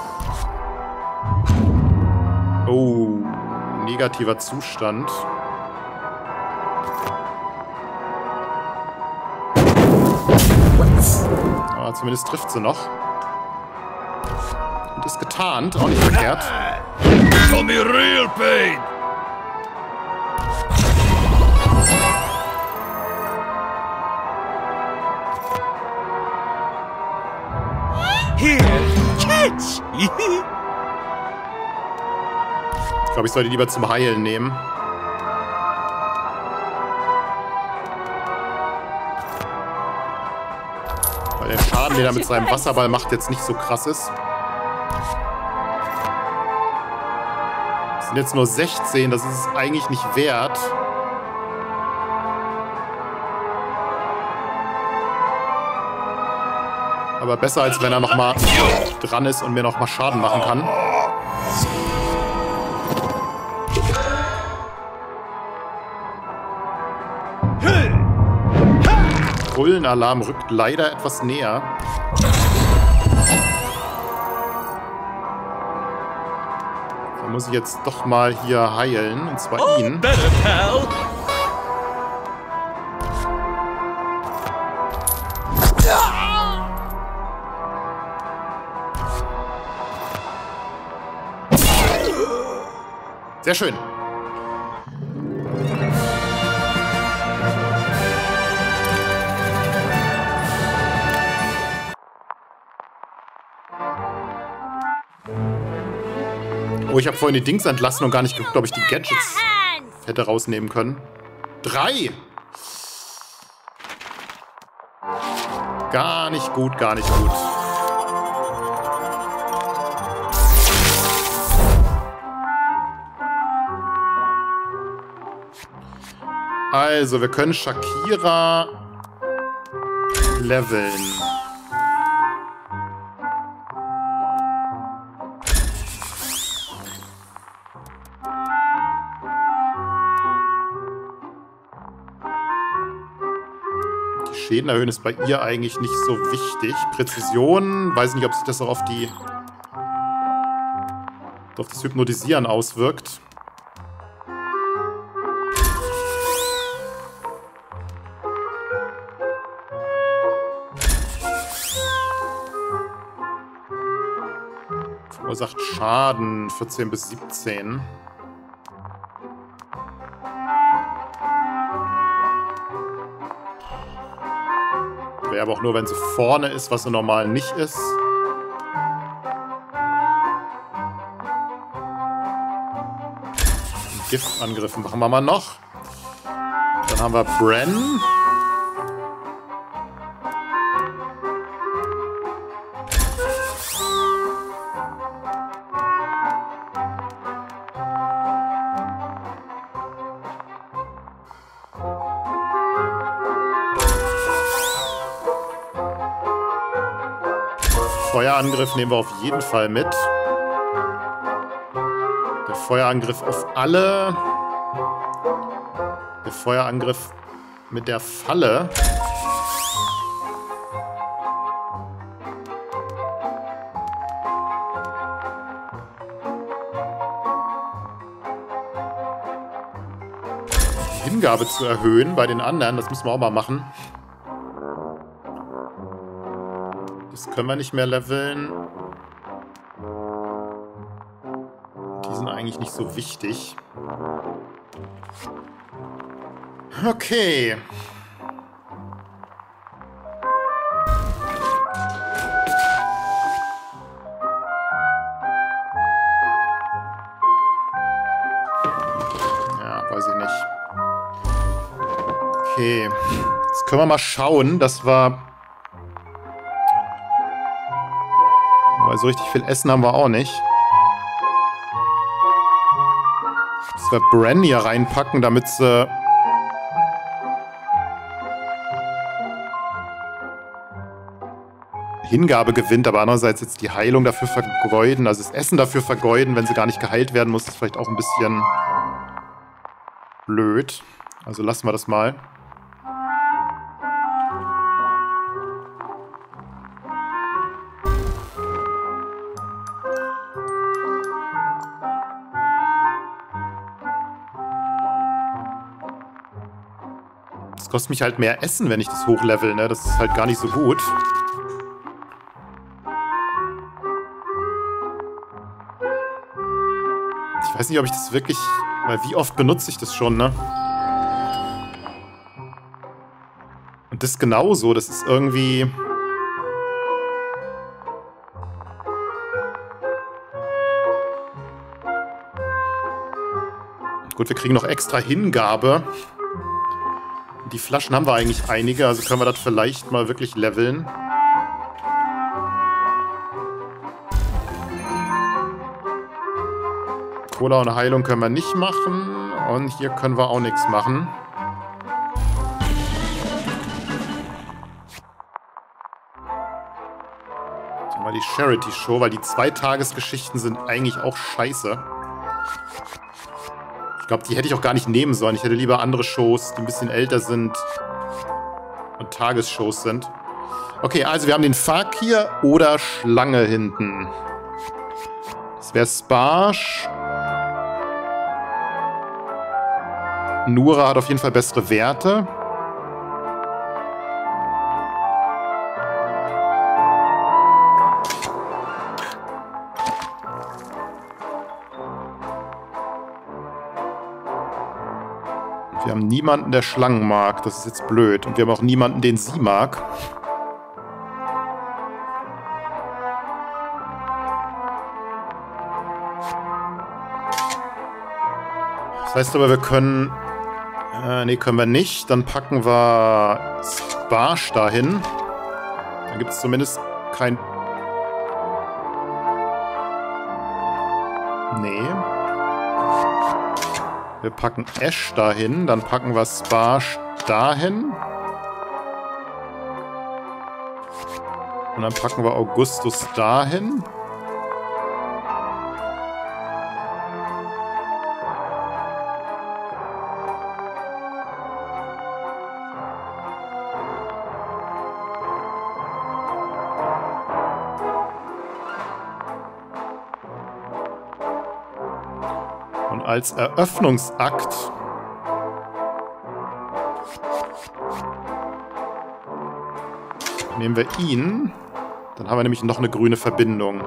Oh, negativer Zustand. Aber zumindest trifft sie noch. Und ist getarnt, auch nicht verkehrt.
Show me real pain.
Here, catch!
Ich glaube, ich sollte lieber zum Heilen nehmen. Weil der Schaden, den er mit seinem Wasserball macht, jetzt nicht so krass ist. Das sind jetzt nur sechzehn, das ist es eigentlich nicht wert. Aber besser, als wenn er nochmal dran ist und mir nochmal Schaden machen kann. Bullenalarm rückt leider etwas näher. Da muss ich jetzt doch mal hier heilen, und zwar ihn. Sehr schön. Oh, ich habe vorhin die Dings entlassen und gar nicht geguckt, ob ich die Gadgets hätte rausnehmen können. Drei! Gar nicht gut, gar nicht gut. Also, wir können Shakira leveln. Die Schäden erhöhen ist bei ihr eigentlich nicht so wichtig. Präzision, weiß nicht, ob sich das auch auf die auf das Hypnotisieren auswirkt. Verursacht Schaden, vierzehn bis siebzehn. Wäre aber auch nur, wenn sie vorne ist, was sie normal nicht ist. Giftangriff machen wir mal noch. Dann haben wir Bren. Feuerangriff nehmen wir auf jeden Fall mit. Der Feuerangriff auf alle. Der Feuerangriff mit der Falle. Die Hingabe zu erhöhen bei den anderen, das müssen wir auch mal machen. Das können wir nicht mehr leveln. Die sind eigentlich nicht so wichtig. Okay. Ja, weiß ich nicht. Okay. Jetzt können wir mal schauen, dass wir... Weil so richtig viel Essen haben wir auch nicht. Dass wir Bren hier reinpacken, damit sie... Hingabe gewinnt, aber andererseits jetzt die Heilung dafür vergeuden, also das Essen dafür vergeuden, wenn sie gar nicht geheilt werden muss, ist vielleicht auch ein bisschen blöd. Also lassen wir das mal. Das kostet mich halt mehr Essen, wenn ich das hochlevel, ne? Das ist halt gar nicht so gut. Ich weiß nicht, ob ich das wirklich... Weil wie oft benutze ich das schon, ne? Und das genauso, das ist irgendwie... Gut, wir kriegen noch extra Hingabe. Die Flaschen haben wir eigentlich einige, also können wir das vielleicht mal wirklich leveln. Cola und Heilung können wir nicht machen. Und hier können wir auch nichts machen. Jetzt haben wir die Charity-Show, weil die Zweitagesgeschichten sind eigentlich auch scheiße. Ich glaube, die hätte ich auch gar nicht nehmen sollen. Ich hätte lieber andere Shows, die ein bisschen älter sind und Tagesshows sind. Okay, also wir haben den Fakir oder Schlange hinten. Das wäre Sparsch. Nura hat auf jeden Fall bessere Werte. Wir haben niemanden, der Schlangen mag. Das ist jetzt blöd. Und wir haben auch niemanden, den sie mag. Das heißt aber, wir können... Äh, nee, können wir nicht. Dann packen wir Sparsch dahin. Dann gibt es zumindest kein... Nee. Wir packen Ash dahin, dann packen wir Sparsch dahin. Und dann packen wir Augustus dahin. Als Eröffnungsakt nehmen wir ihn. Dann haben wir nämlich noch eine grüne Verbindung.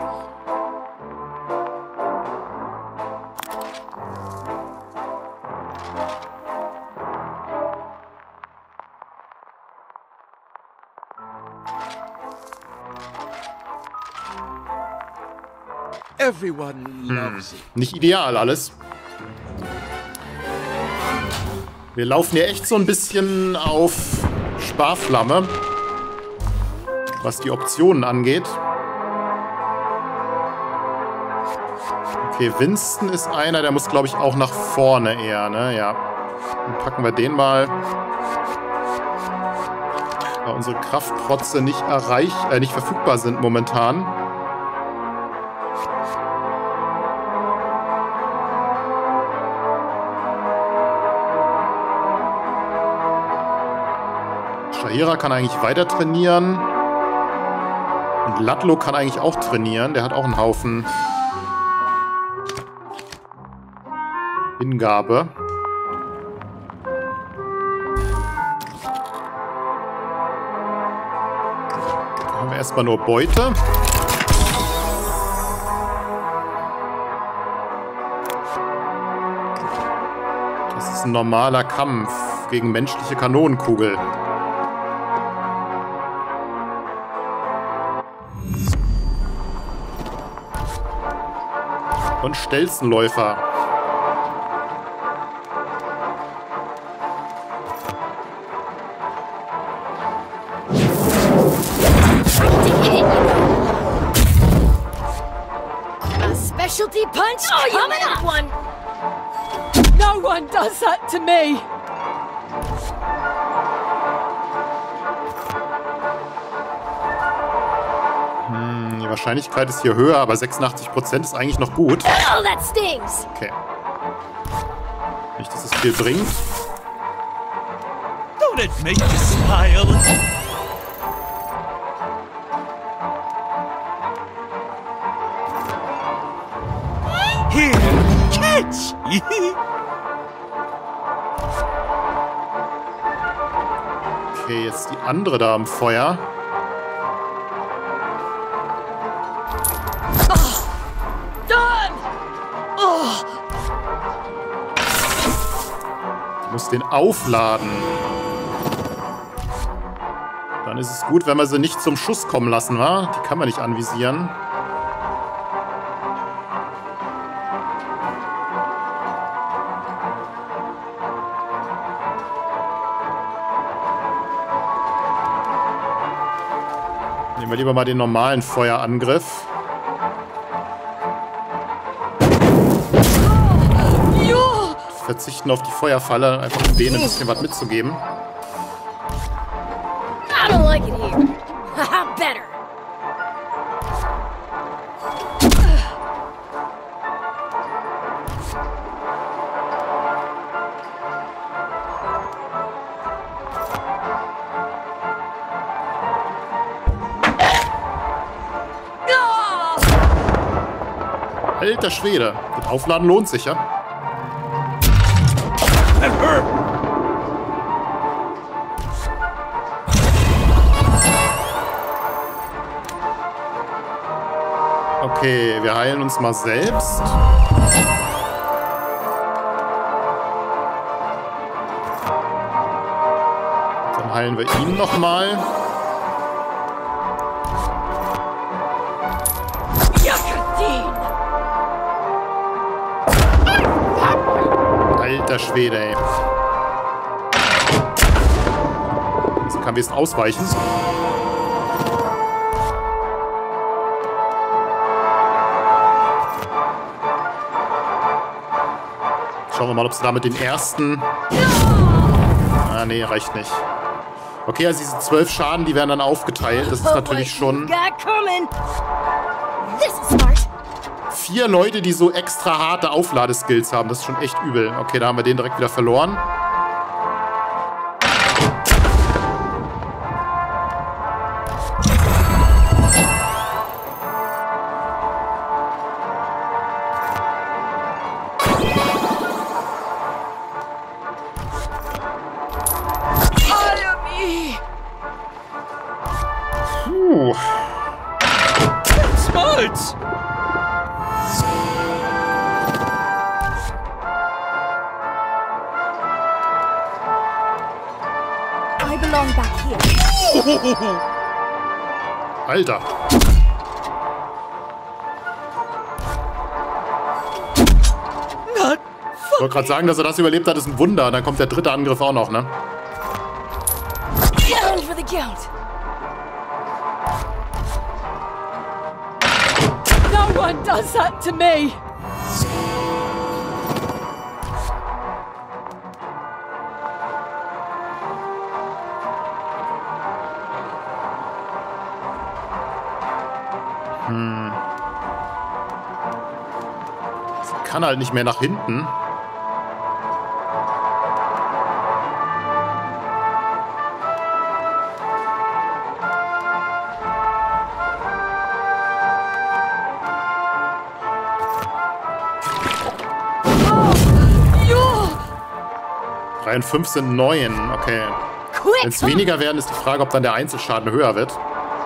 Everyone loves it.
Hm. Nicht ideal alles. Wir laufen hier echt so ein bisschen auf Sparflamme, was die Optionen angeht. Okay, Winston ist einer, der muss, glaube ich, auch nach vorne eher, ne? Ja. Dann packen wir den mal. Da unsere Kraftprotze nicht erreich, äh, nicht verfügbar sind momentan. Shahira kann eigentlich weiter trainieren. Und Latlo kann eigentlich auch trainieren. Der hat auch einen Haufen Hingabe. Da haben wir erstmal nur Beute. Das ist ein normaler Kampf gegen menschliche Kanonenkugel. Und Stelzenläufer.
A specialty punch oh, coming up. One.
No one does that to me.
Die Wahrscheinlichkeit ist hier höher, aber sechsundachtzig Prozent ist eigentlich noch gut.
Oh, that stings.
Okay. Nicht, dass es viel bringt.
Don't it make you smile? Here, catch!
Okay, jetzt die andere da am Feuer. Ich muss den aufladen. Dann ist es gut, wenn wir sie nicht zum Schuss kommen lassen, wa? Die kann man nicht anvisieren. Nehmen wir lieber mal den normalen Feuerangriff. Verzichten auf die Feuerfalle, einfach um denen ein bisschen was mitzugeben.
I don't like it here. Haha, better.
Alter Schwede, das Aufladen lohnt sich, ja? Okay, wir heilen uns mal selbst. Dann heilen wir ihn nochmal. Alter Schwede, ey. Das kann wir jetzt ausweichen. Schauen wir mal, ob sie damit den ersten... Ah, nee, reicht nicht. Okay, also diese zwölf Schaden, die werden dann aufgeteilt. Das ist natürlich schon... Vier Leute, die so extra harte Aufladeskills haben. Das ist schon echt übel. Okay, da haben wir den direkt wieder verloren. Puh.
Smalls!
I belong back here.
Alter. Ich wollte gerade sagen, dass er das überlebt hat, ist ein Wunder. Dann kommt der dritte Angriff auch noch, ne?
Down for the count. No one does that to me.
Hm. Sie kann halt nicht mehr nach hinten. drei und fünf sind neun, okay. Wenn es weniger werden, ist die Frage, ob dann der Einzelschaden höher wird.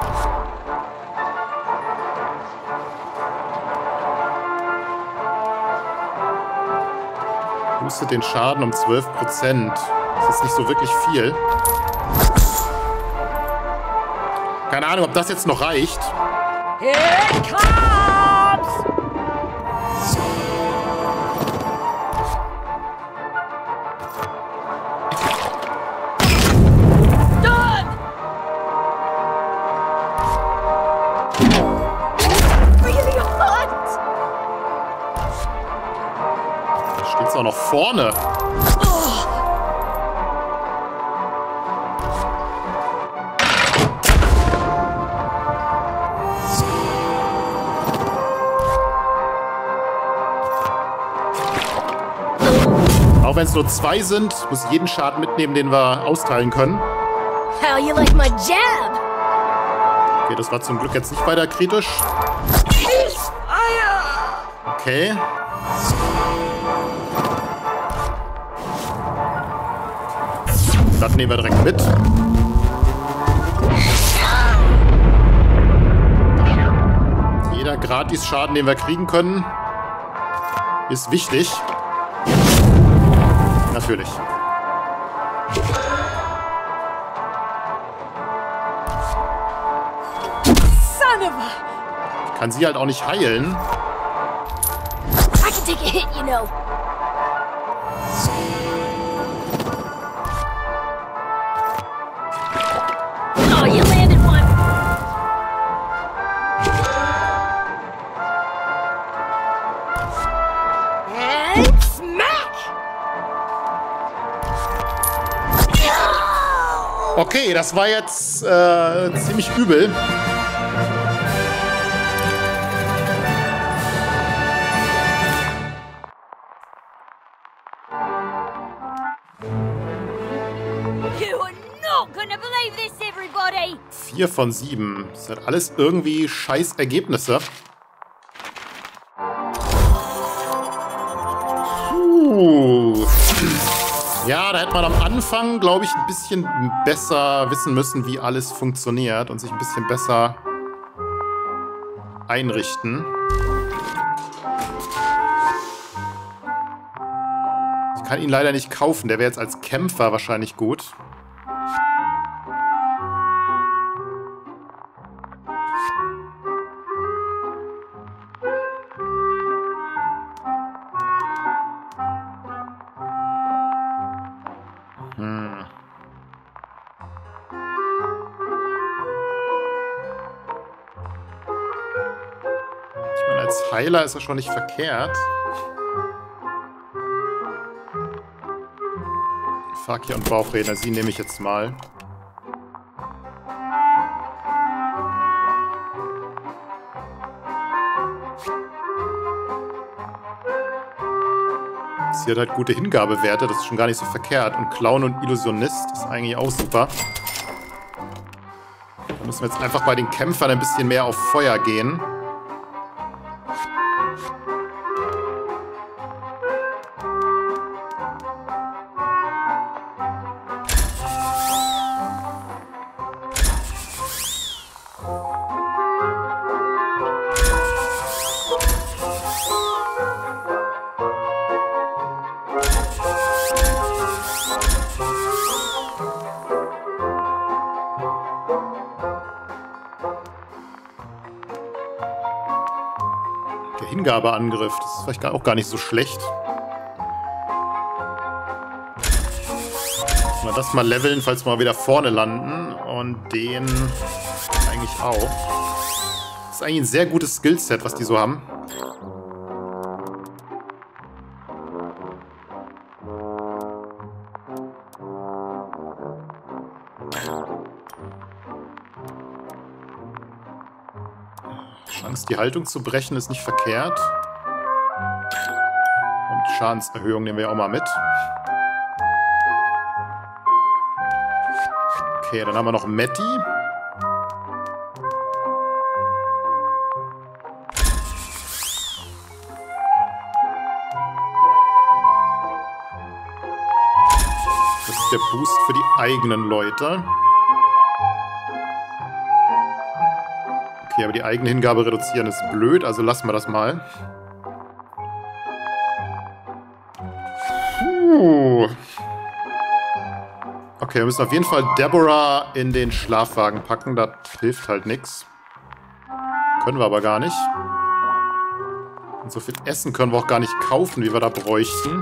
Boostet den Schaden um zwölf Prozent. Das ist nicht so wirklich viel. Keine Ahnung, ob das jetzt noch reicht.
Here it comes! Done! Really hot!
Da steht's auch noch vorne. Auch wenn es nur zwei sind, muss ich jeden Schaden mitnehmen, den wir austeilen können.
How you like my jab?
Okay, das war zum Glück jetzt nicht weiter kritisch. Okay. Das nehmen wir direkt mit. Jeder Gratis-Schaden, den wir kriegen können, ist wichtig. Natürlich. Ich kann sie halt auch nicht heilen.
I can take a hit, you know. Oh, you landed one. And smack.
Okay, das war jetzt äh, ziemlich übel. vier von sieben. Das sind alles irgendwie scheiß Ergebnisse. Puh. Ja, da hätte man am Anfang, glaube ich, ein bisschen besser wissen müssen, wie alles funktioniert und sich ein bisschen besser einrichten. Ich kann ihn leider nicht kaufen. Der wäre jetzt als Kämpfer wahrscheinlich gut. Heiler ist ja schon nicht verkehrt. Fakir und Bauchredner, sie nehme ich jetzt mal. Sie hat halt gute Hingabewerte, das ist schon gar nicht so verkehrt. Und Clown und Illusionist ist eigentlich auch super. Da müssen wir jetzt einfach bei den Kämpfern ein bisschen mehr auf Feuer gehen. Hingabeangriff. Das ist vielleicht auch gar nicht so schlecht. Mal das mal leveln, falls wir mal wieder vorne landen. Und den eigentlich auch. Das ist eigentlich ein sehr gutes Skillset, was die so haben. Die Haltung zu brechen ist nicht verkehrt. Und Schadenserhöhung nehmen wir auch mal mit. Okay, dann haben wir noch Matti. Das ist der Boost für die eigenen Leute. Okay, aber die eigene Hingabe reduzieren ist blöd, also lassen wir das mal. Puh. Okay, wir müssen auf jeden Fall Deborah in den Schlafwagen packen, das hilft halt nichts. Können wir aber gar nicht. Und so viel Essen können wir auch gar nicht kaufen, wie wir da bräuchten.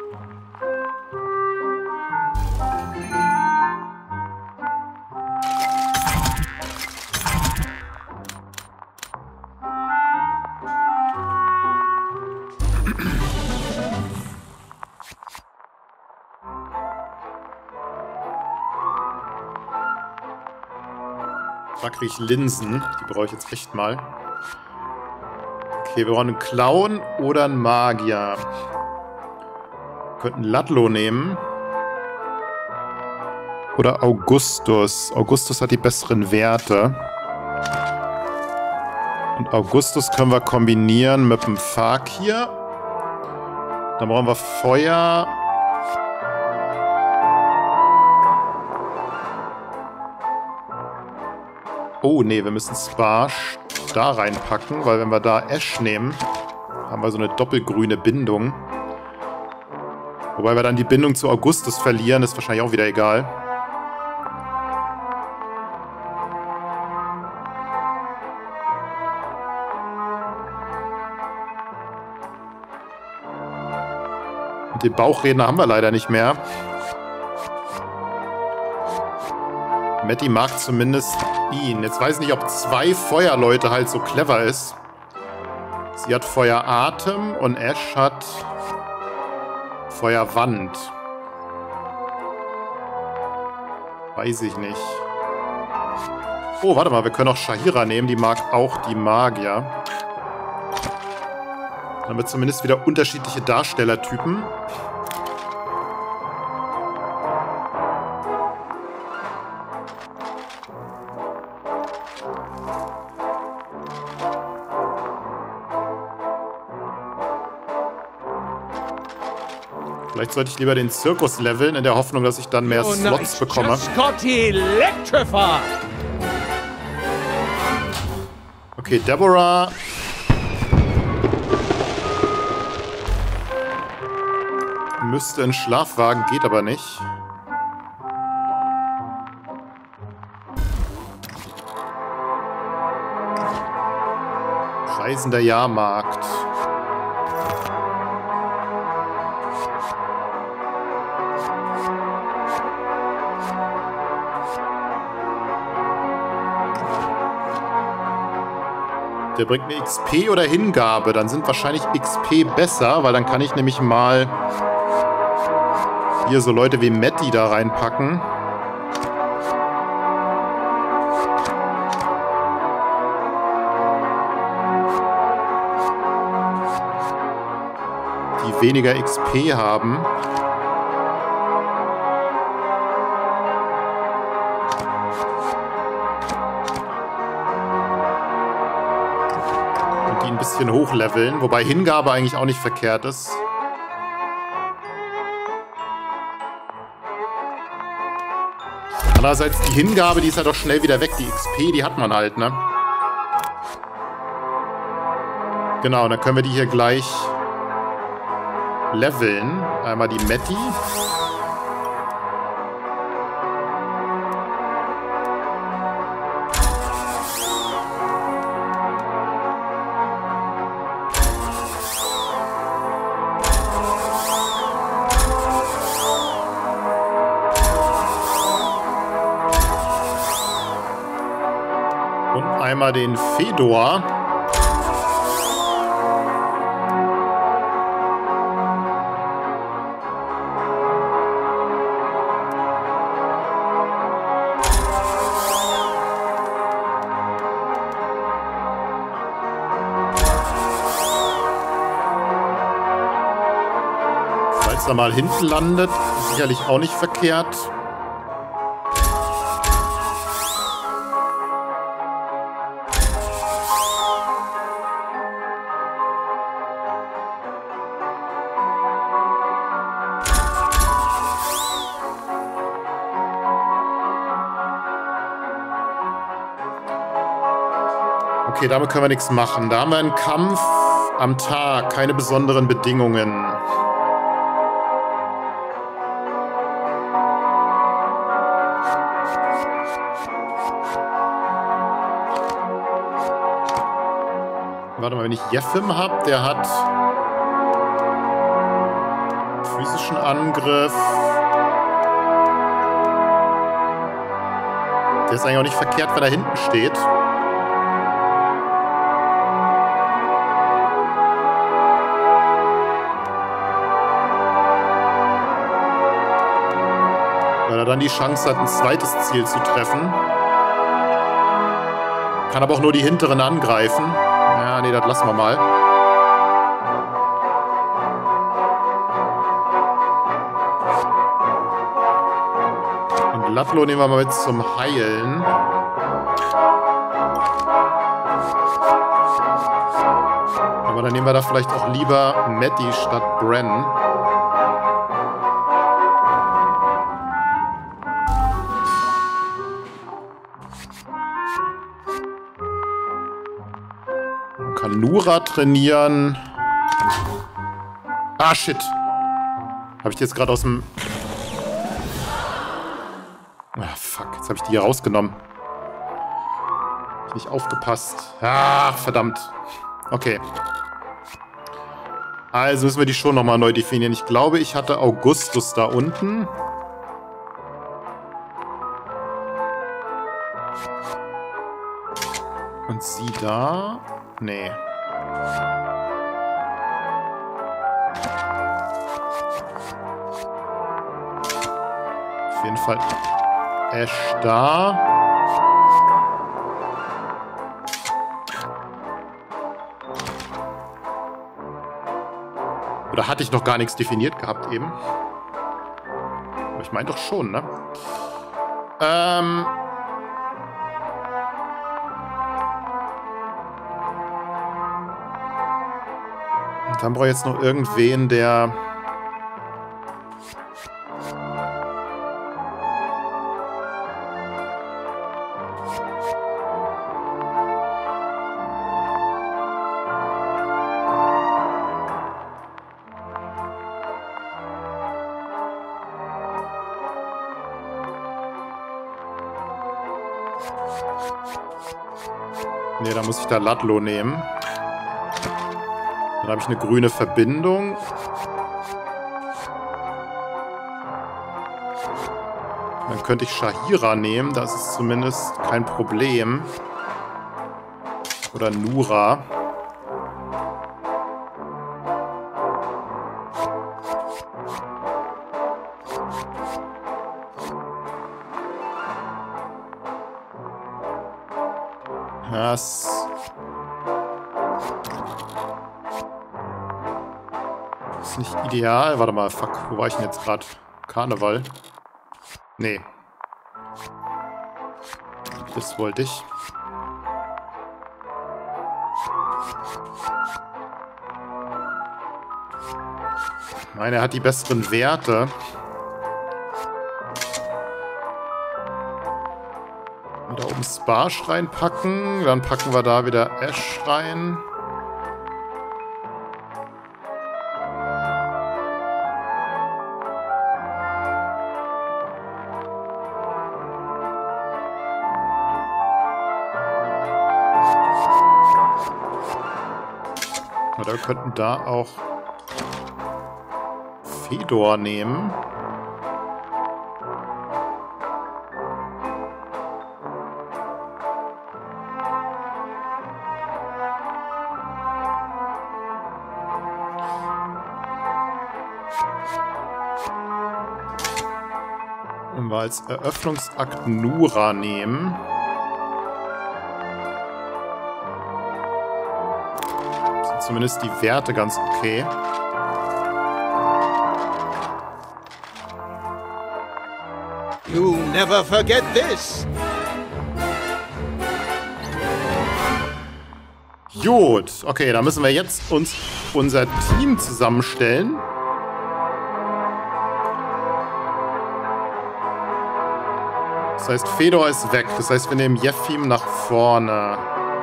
Da kriege ich Linsen. Die brauche ich jetzt echt mal. Okay, wir brauchen einen Clown oder einen Magier. Wir könnten Ludlow nehmen. Oder Augustus. Augustus hat die besseren Werte. Und Augustus können wir kombinieren mit dem Fakir. Dann brauchen wir Feuer. Oh, nee, wir müssen Sparsch da reinpacken, weil wenn wir da Ash nehmen, haben wir so eine doppelgrüne Bindung. Wobei wir dann die Bindung zu Augustus verlieren, ist wahrscheinlich auch wieder egal. Und den Bauchredner haben wir leider nicht mehr. Matty mag zumindest ihn. Jetzt weiß ich nicht, ob zwei Feuerleute halt so clever ist. Sie hat Feueratem und Ash hat Feuerwand. Weiß ich nicht. Oh, warte mal, wir können auch Shahira nehmen. Die mag auch die Magier. Dann haben wir zumindest wieder unterschiedliche Darstellertypen. Vielleicht sollte ich lieber den Zirkus leveln, in der Hoffnung, dass ich dann mehr
Oh,
Slots bekomme.
Just got electrified.
Okay, Deborah. Müsste in Schlafwagen, geht aber nicht. Reisender Jahrmarkt. Der bringt mir X P oder Hingabe. Dann sind wahrscheinlich X P besser, weil dann kann ich nämlich mal hier so Leute wie Matty da reinpacken. Die weniger X P haben. Ein bisschen hochleveln, wobei Hingabe eigentlich auch nicht verkehrt ist. Andererseits die Hingabe, die ist ja doch schnell wieder weg. Die X P, die hat man halt, ne? Genau, dann können wir die hier gleich leveln. Einmal die Matty. Einmal den Fedor. Falls er mal hinten landet, sicherlich auch nicht verkehrt. Okay, damit können wir nichts machen. Da haben wir einen Kampf am Tag, keine besonderen Bedingungen. Warte mal, wenn ich Jeffim habe, der hat physischen Angriff. Der ist eigentlich auch nicht verkehrt, wenn er hinten steht. Weil er dann die Chance hat, ein zweites Ziel zu treffen. Kann aber auch nur die hinteren angreifen. Ja, nee, das lassen wir mal. Und Ludlow nehmen wir mal mit zum Heilen. Aber dann nehmen wir da vielleicht auch lieber Matty statt Bren. Mal Nura trainieren. Ah, shit. Habe ich die jetzt gerade aus dem... Ah, fuck. Jetzt habe ich die hier rausgenommen. Hab ich nicht aufgepasst. Ach, verdammt. Okay. Also müssen wir die schon nochmal neu definieren. Ich glaube, ich hatte Augustus da unten. Und sie da? Nee. Auf jeden Fall Ash da. Oder hatte ich noch gar nichts definiert gehabt eben? Aber ich meine doch schon, ne? Ähm... Und dann brauche ich jetzt noch irgendwen, der... Ne, da muss ich da Ludlow nehmen. Dann habe ich eine grüne Verbindung. Dann könnte ich Shahira nehmen, das ist zumindest kein Problem. Oder Nura. Das ist nicht ideal. Warte mal, fuck, wo war ich denn jetzt gerade? Karneval? Nee. Das wollte ich. Ich meine, er hat die besseren Werte. Da oben Sparsch reinpacken. Dann packen wir da wieder Ash rein. Oder wir könnten da auch Fedor nehmen. Und wir als Eröffnungsakt Nura nehmen. Sind zumindest die Werte ganz okay.
You never forget this.
Gut, okay, dann müssen wir jetzt uns unser Team zusammenstellen. Das heißt, Fedor ist weg. Das heißt, wir nehmen Yefim nach vorne.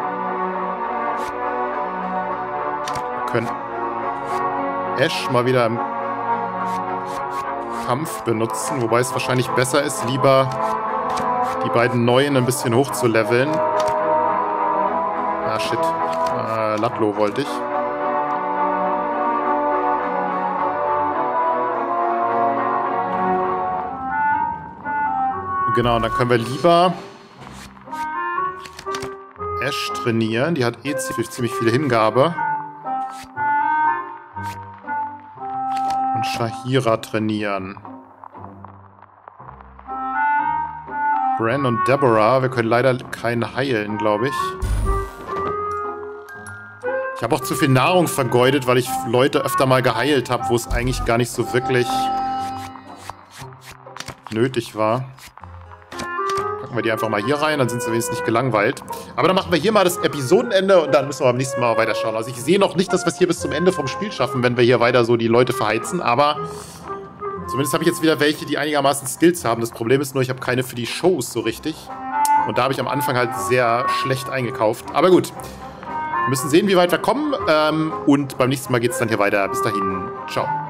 Wir können Ash mal wieder im Kampf benutzen, wobei es wahrscheinlich besser ist, lieber die beiden Neuen ein bisschen hoch zu leveln. Ah, shit. Äh, Ludlow wollte ich. Genau, und dann können wir lieber Ash trainieren. Die hat eh ziemlich viel Hingabe. Und Shahira trainieren. Bran und Deborah. Wir können leider keinen heilen, glaube ich. Ich habe auch zu viel Nahrung vergeudet, weil ich Leute öfter mal geheilt habe, wo es eigentlich gar nicht so wirklich nötig war. Packen wir die einfach mal hier rein, dann sind sie wenigstens nicht gelangweilt. Aber dann machen wir hier mal das Episodenende und dann müssen wir beim nächsten Mal weiterschauen. Also ich sehe noch nicht, dass wir es hier bis zum Ende vom Spiel schaffen, wenn wir hier weiter so die Leute verheizen, aber zumindest habe ich jetzt wieder welche, die einigermaßen Skills haben. Das Problem ist nur, ich habe keine für die Shows so richtig. Und da habe ich am Anfang halt sehr schlecht eingekauft. Aber gut. Wir müssen sehen, wie weit wir kommen. Ähm, und beim nächsten Mal geht es dann hier weiter. Bis dahin. Ciao.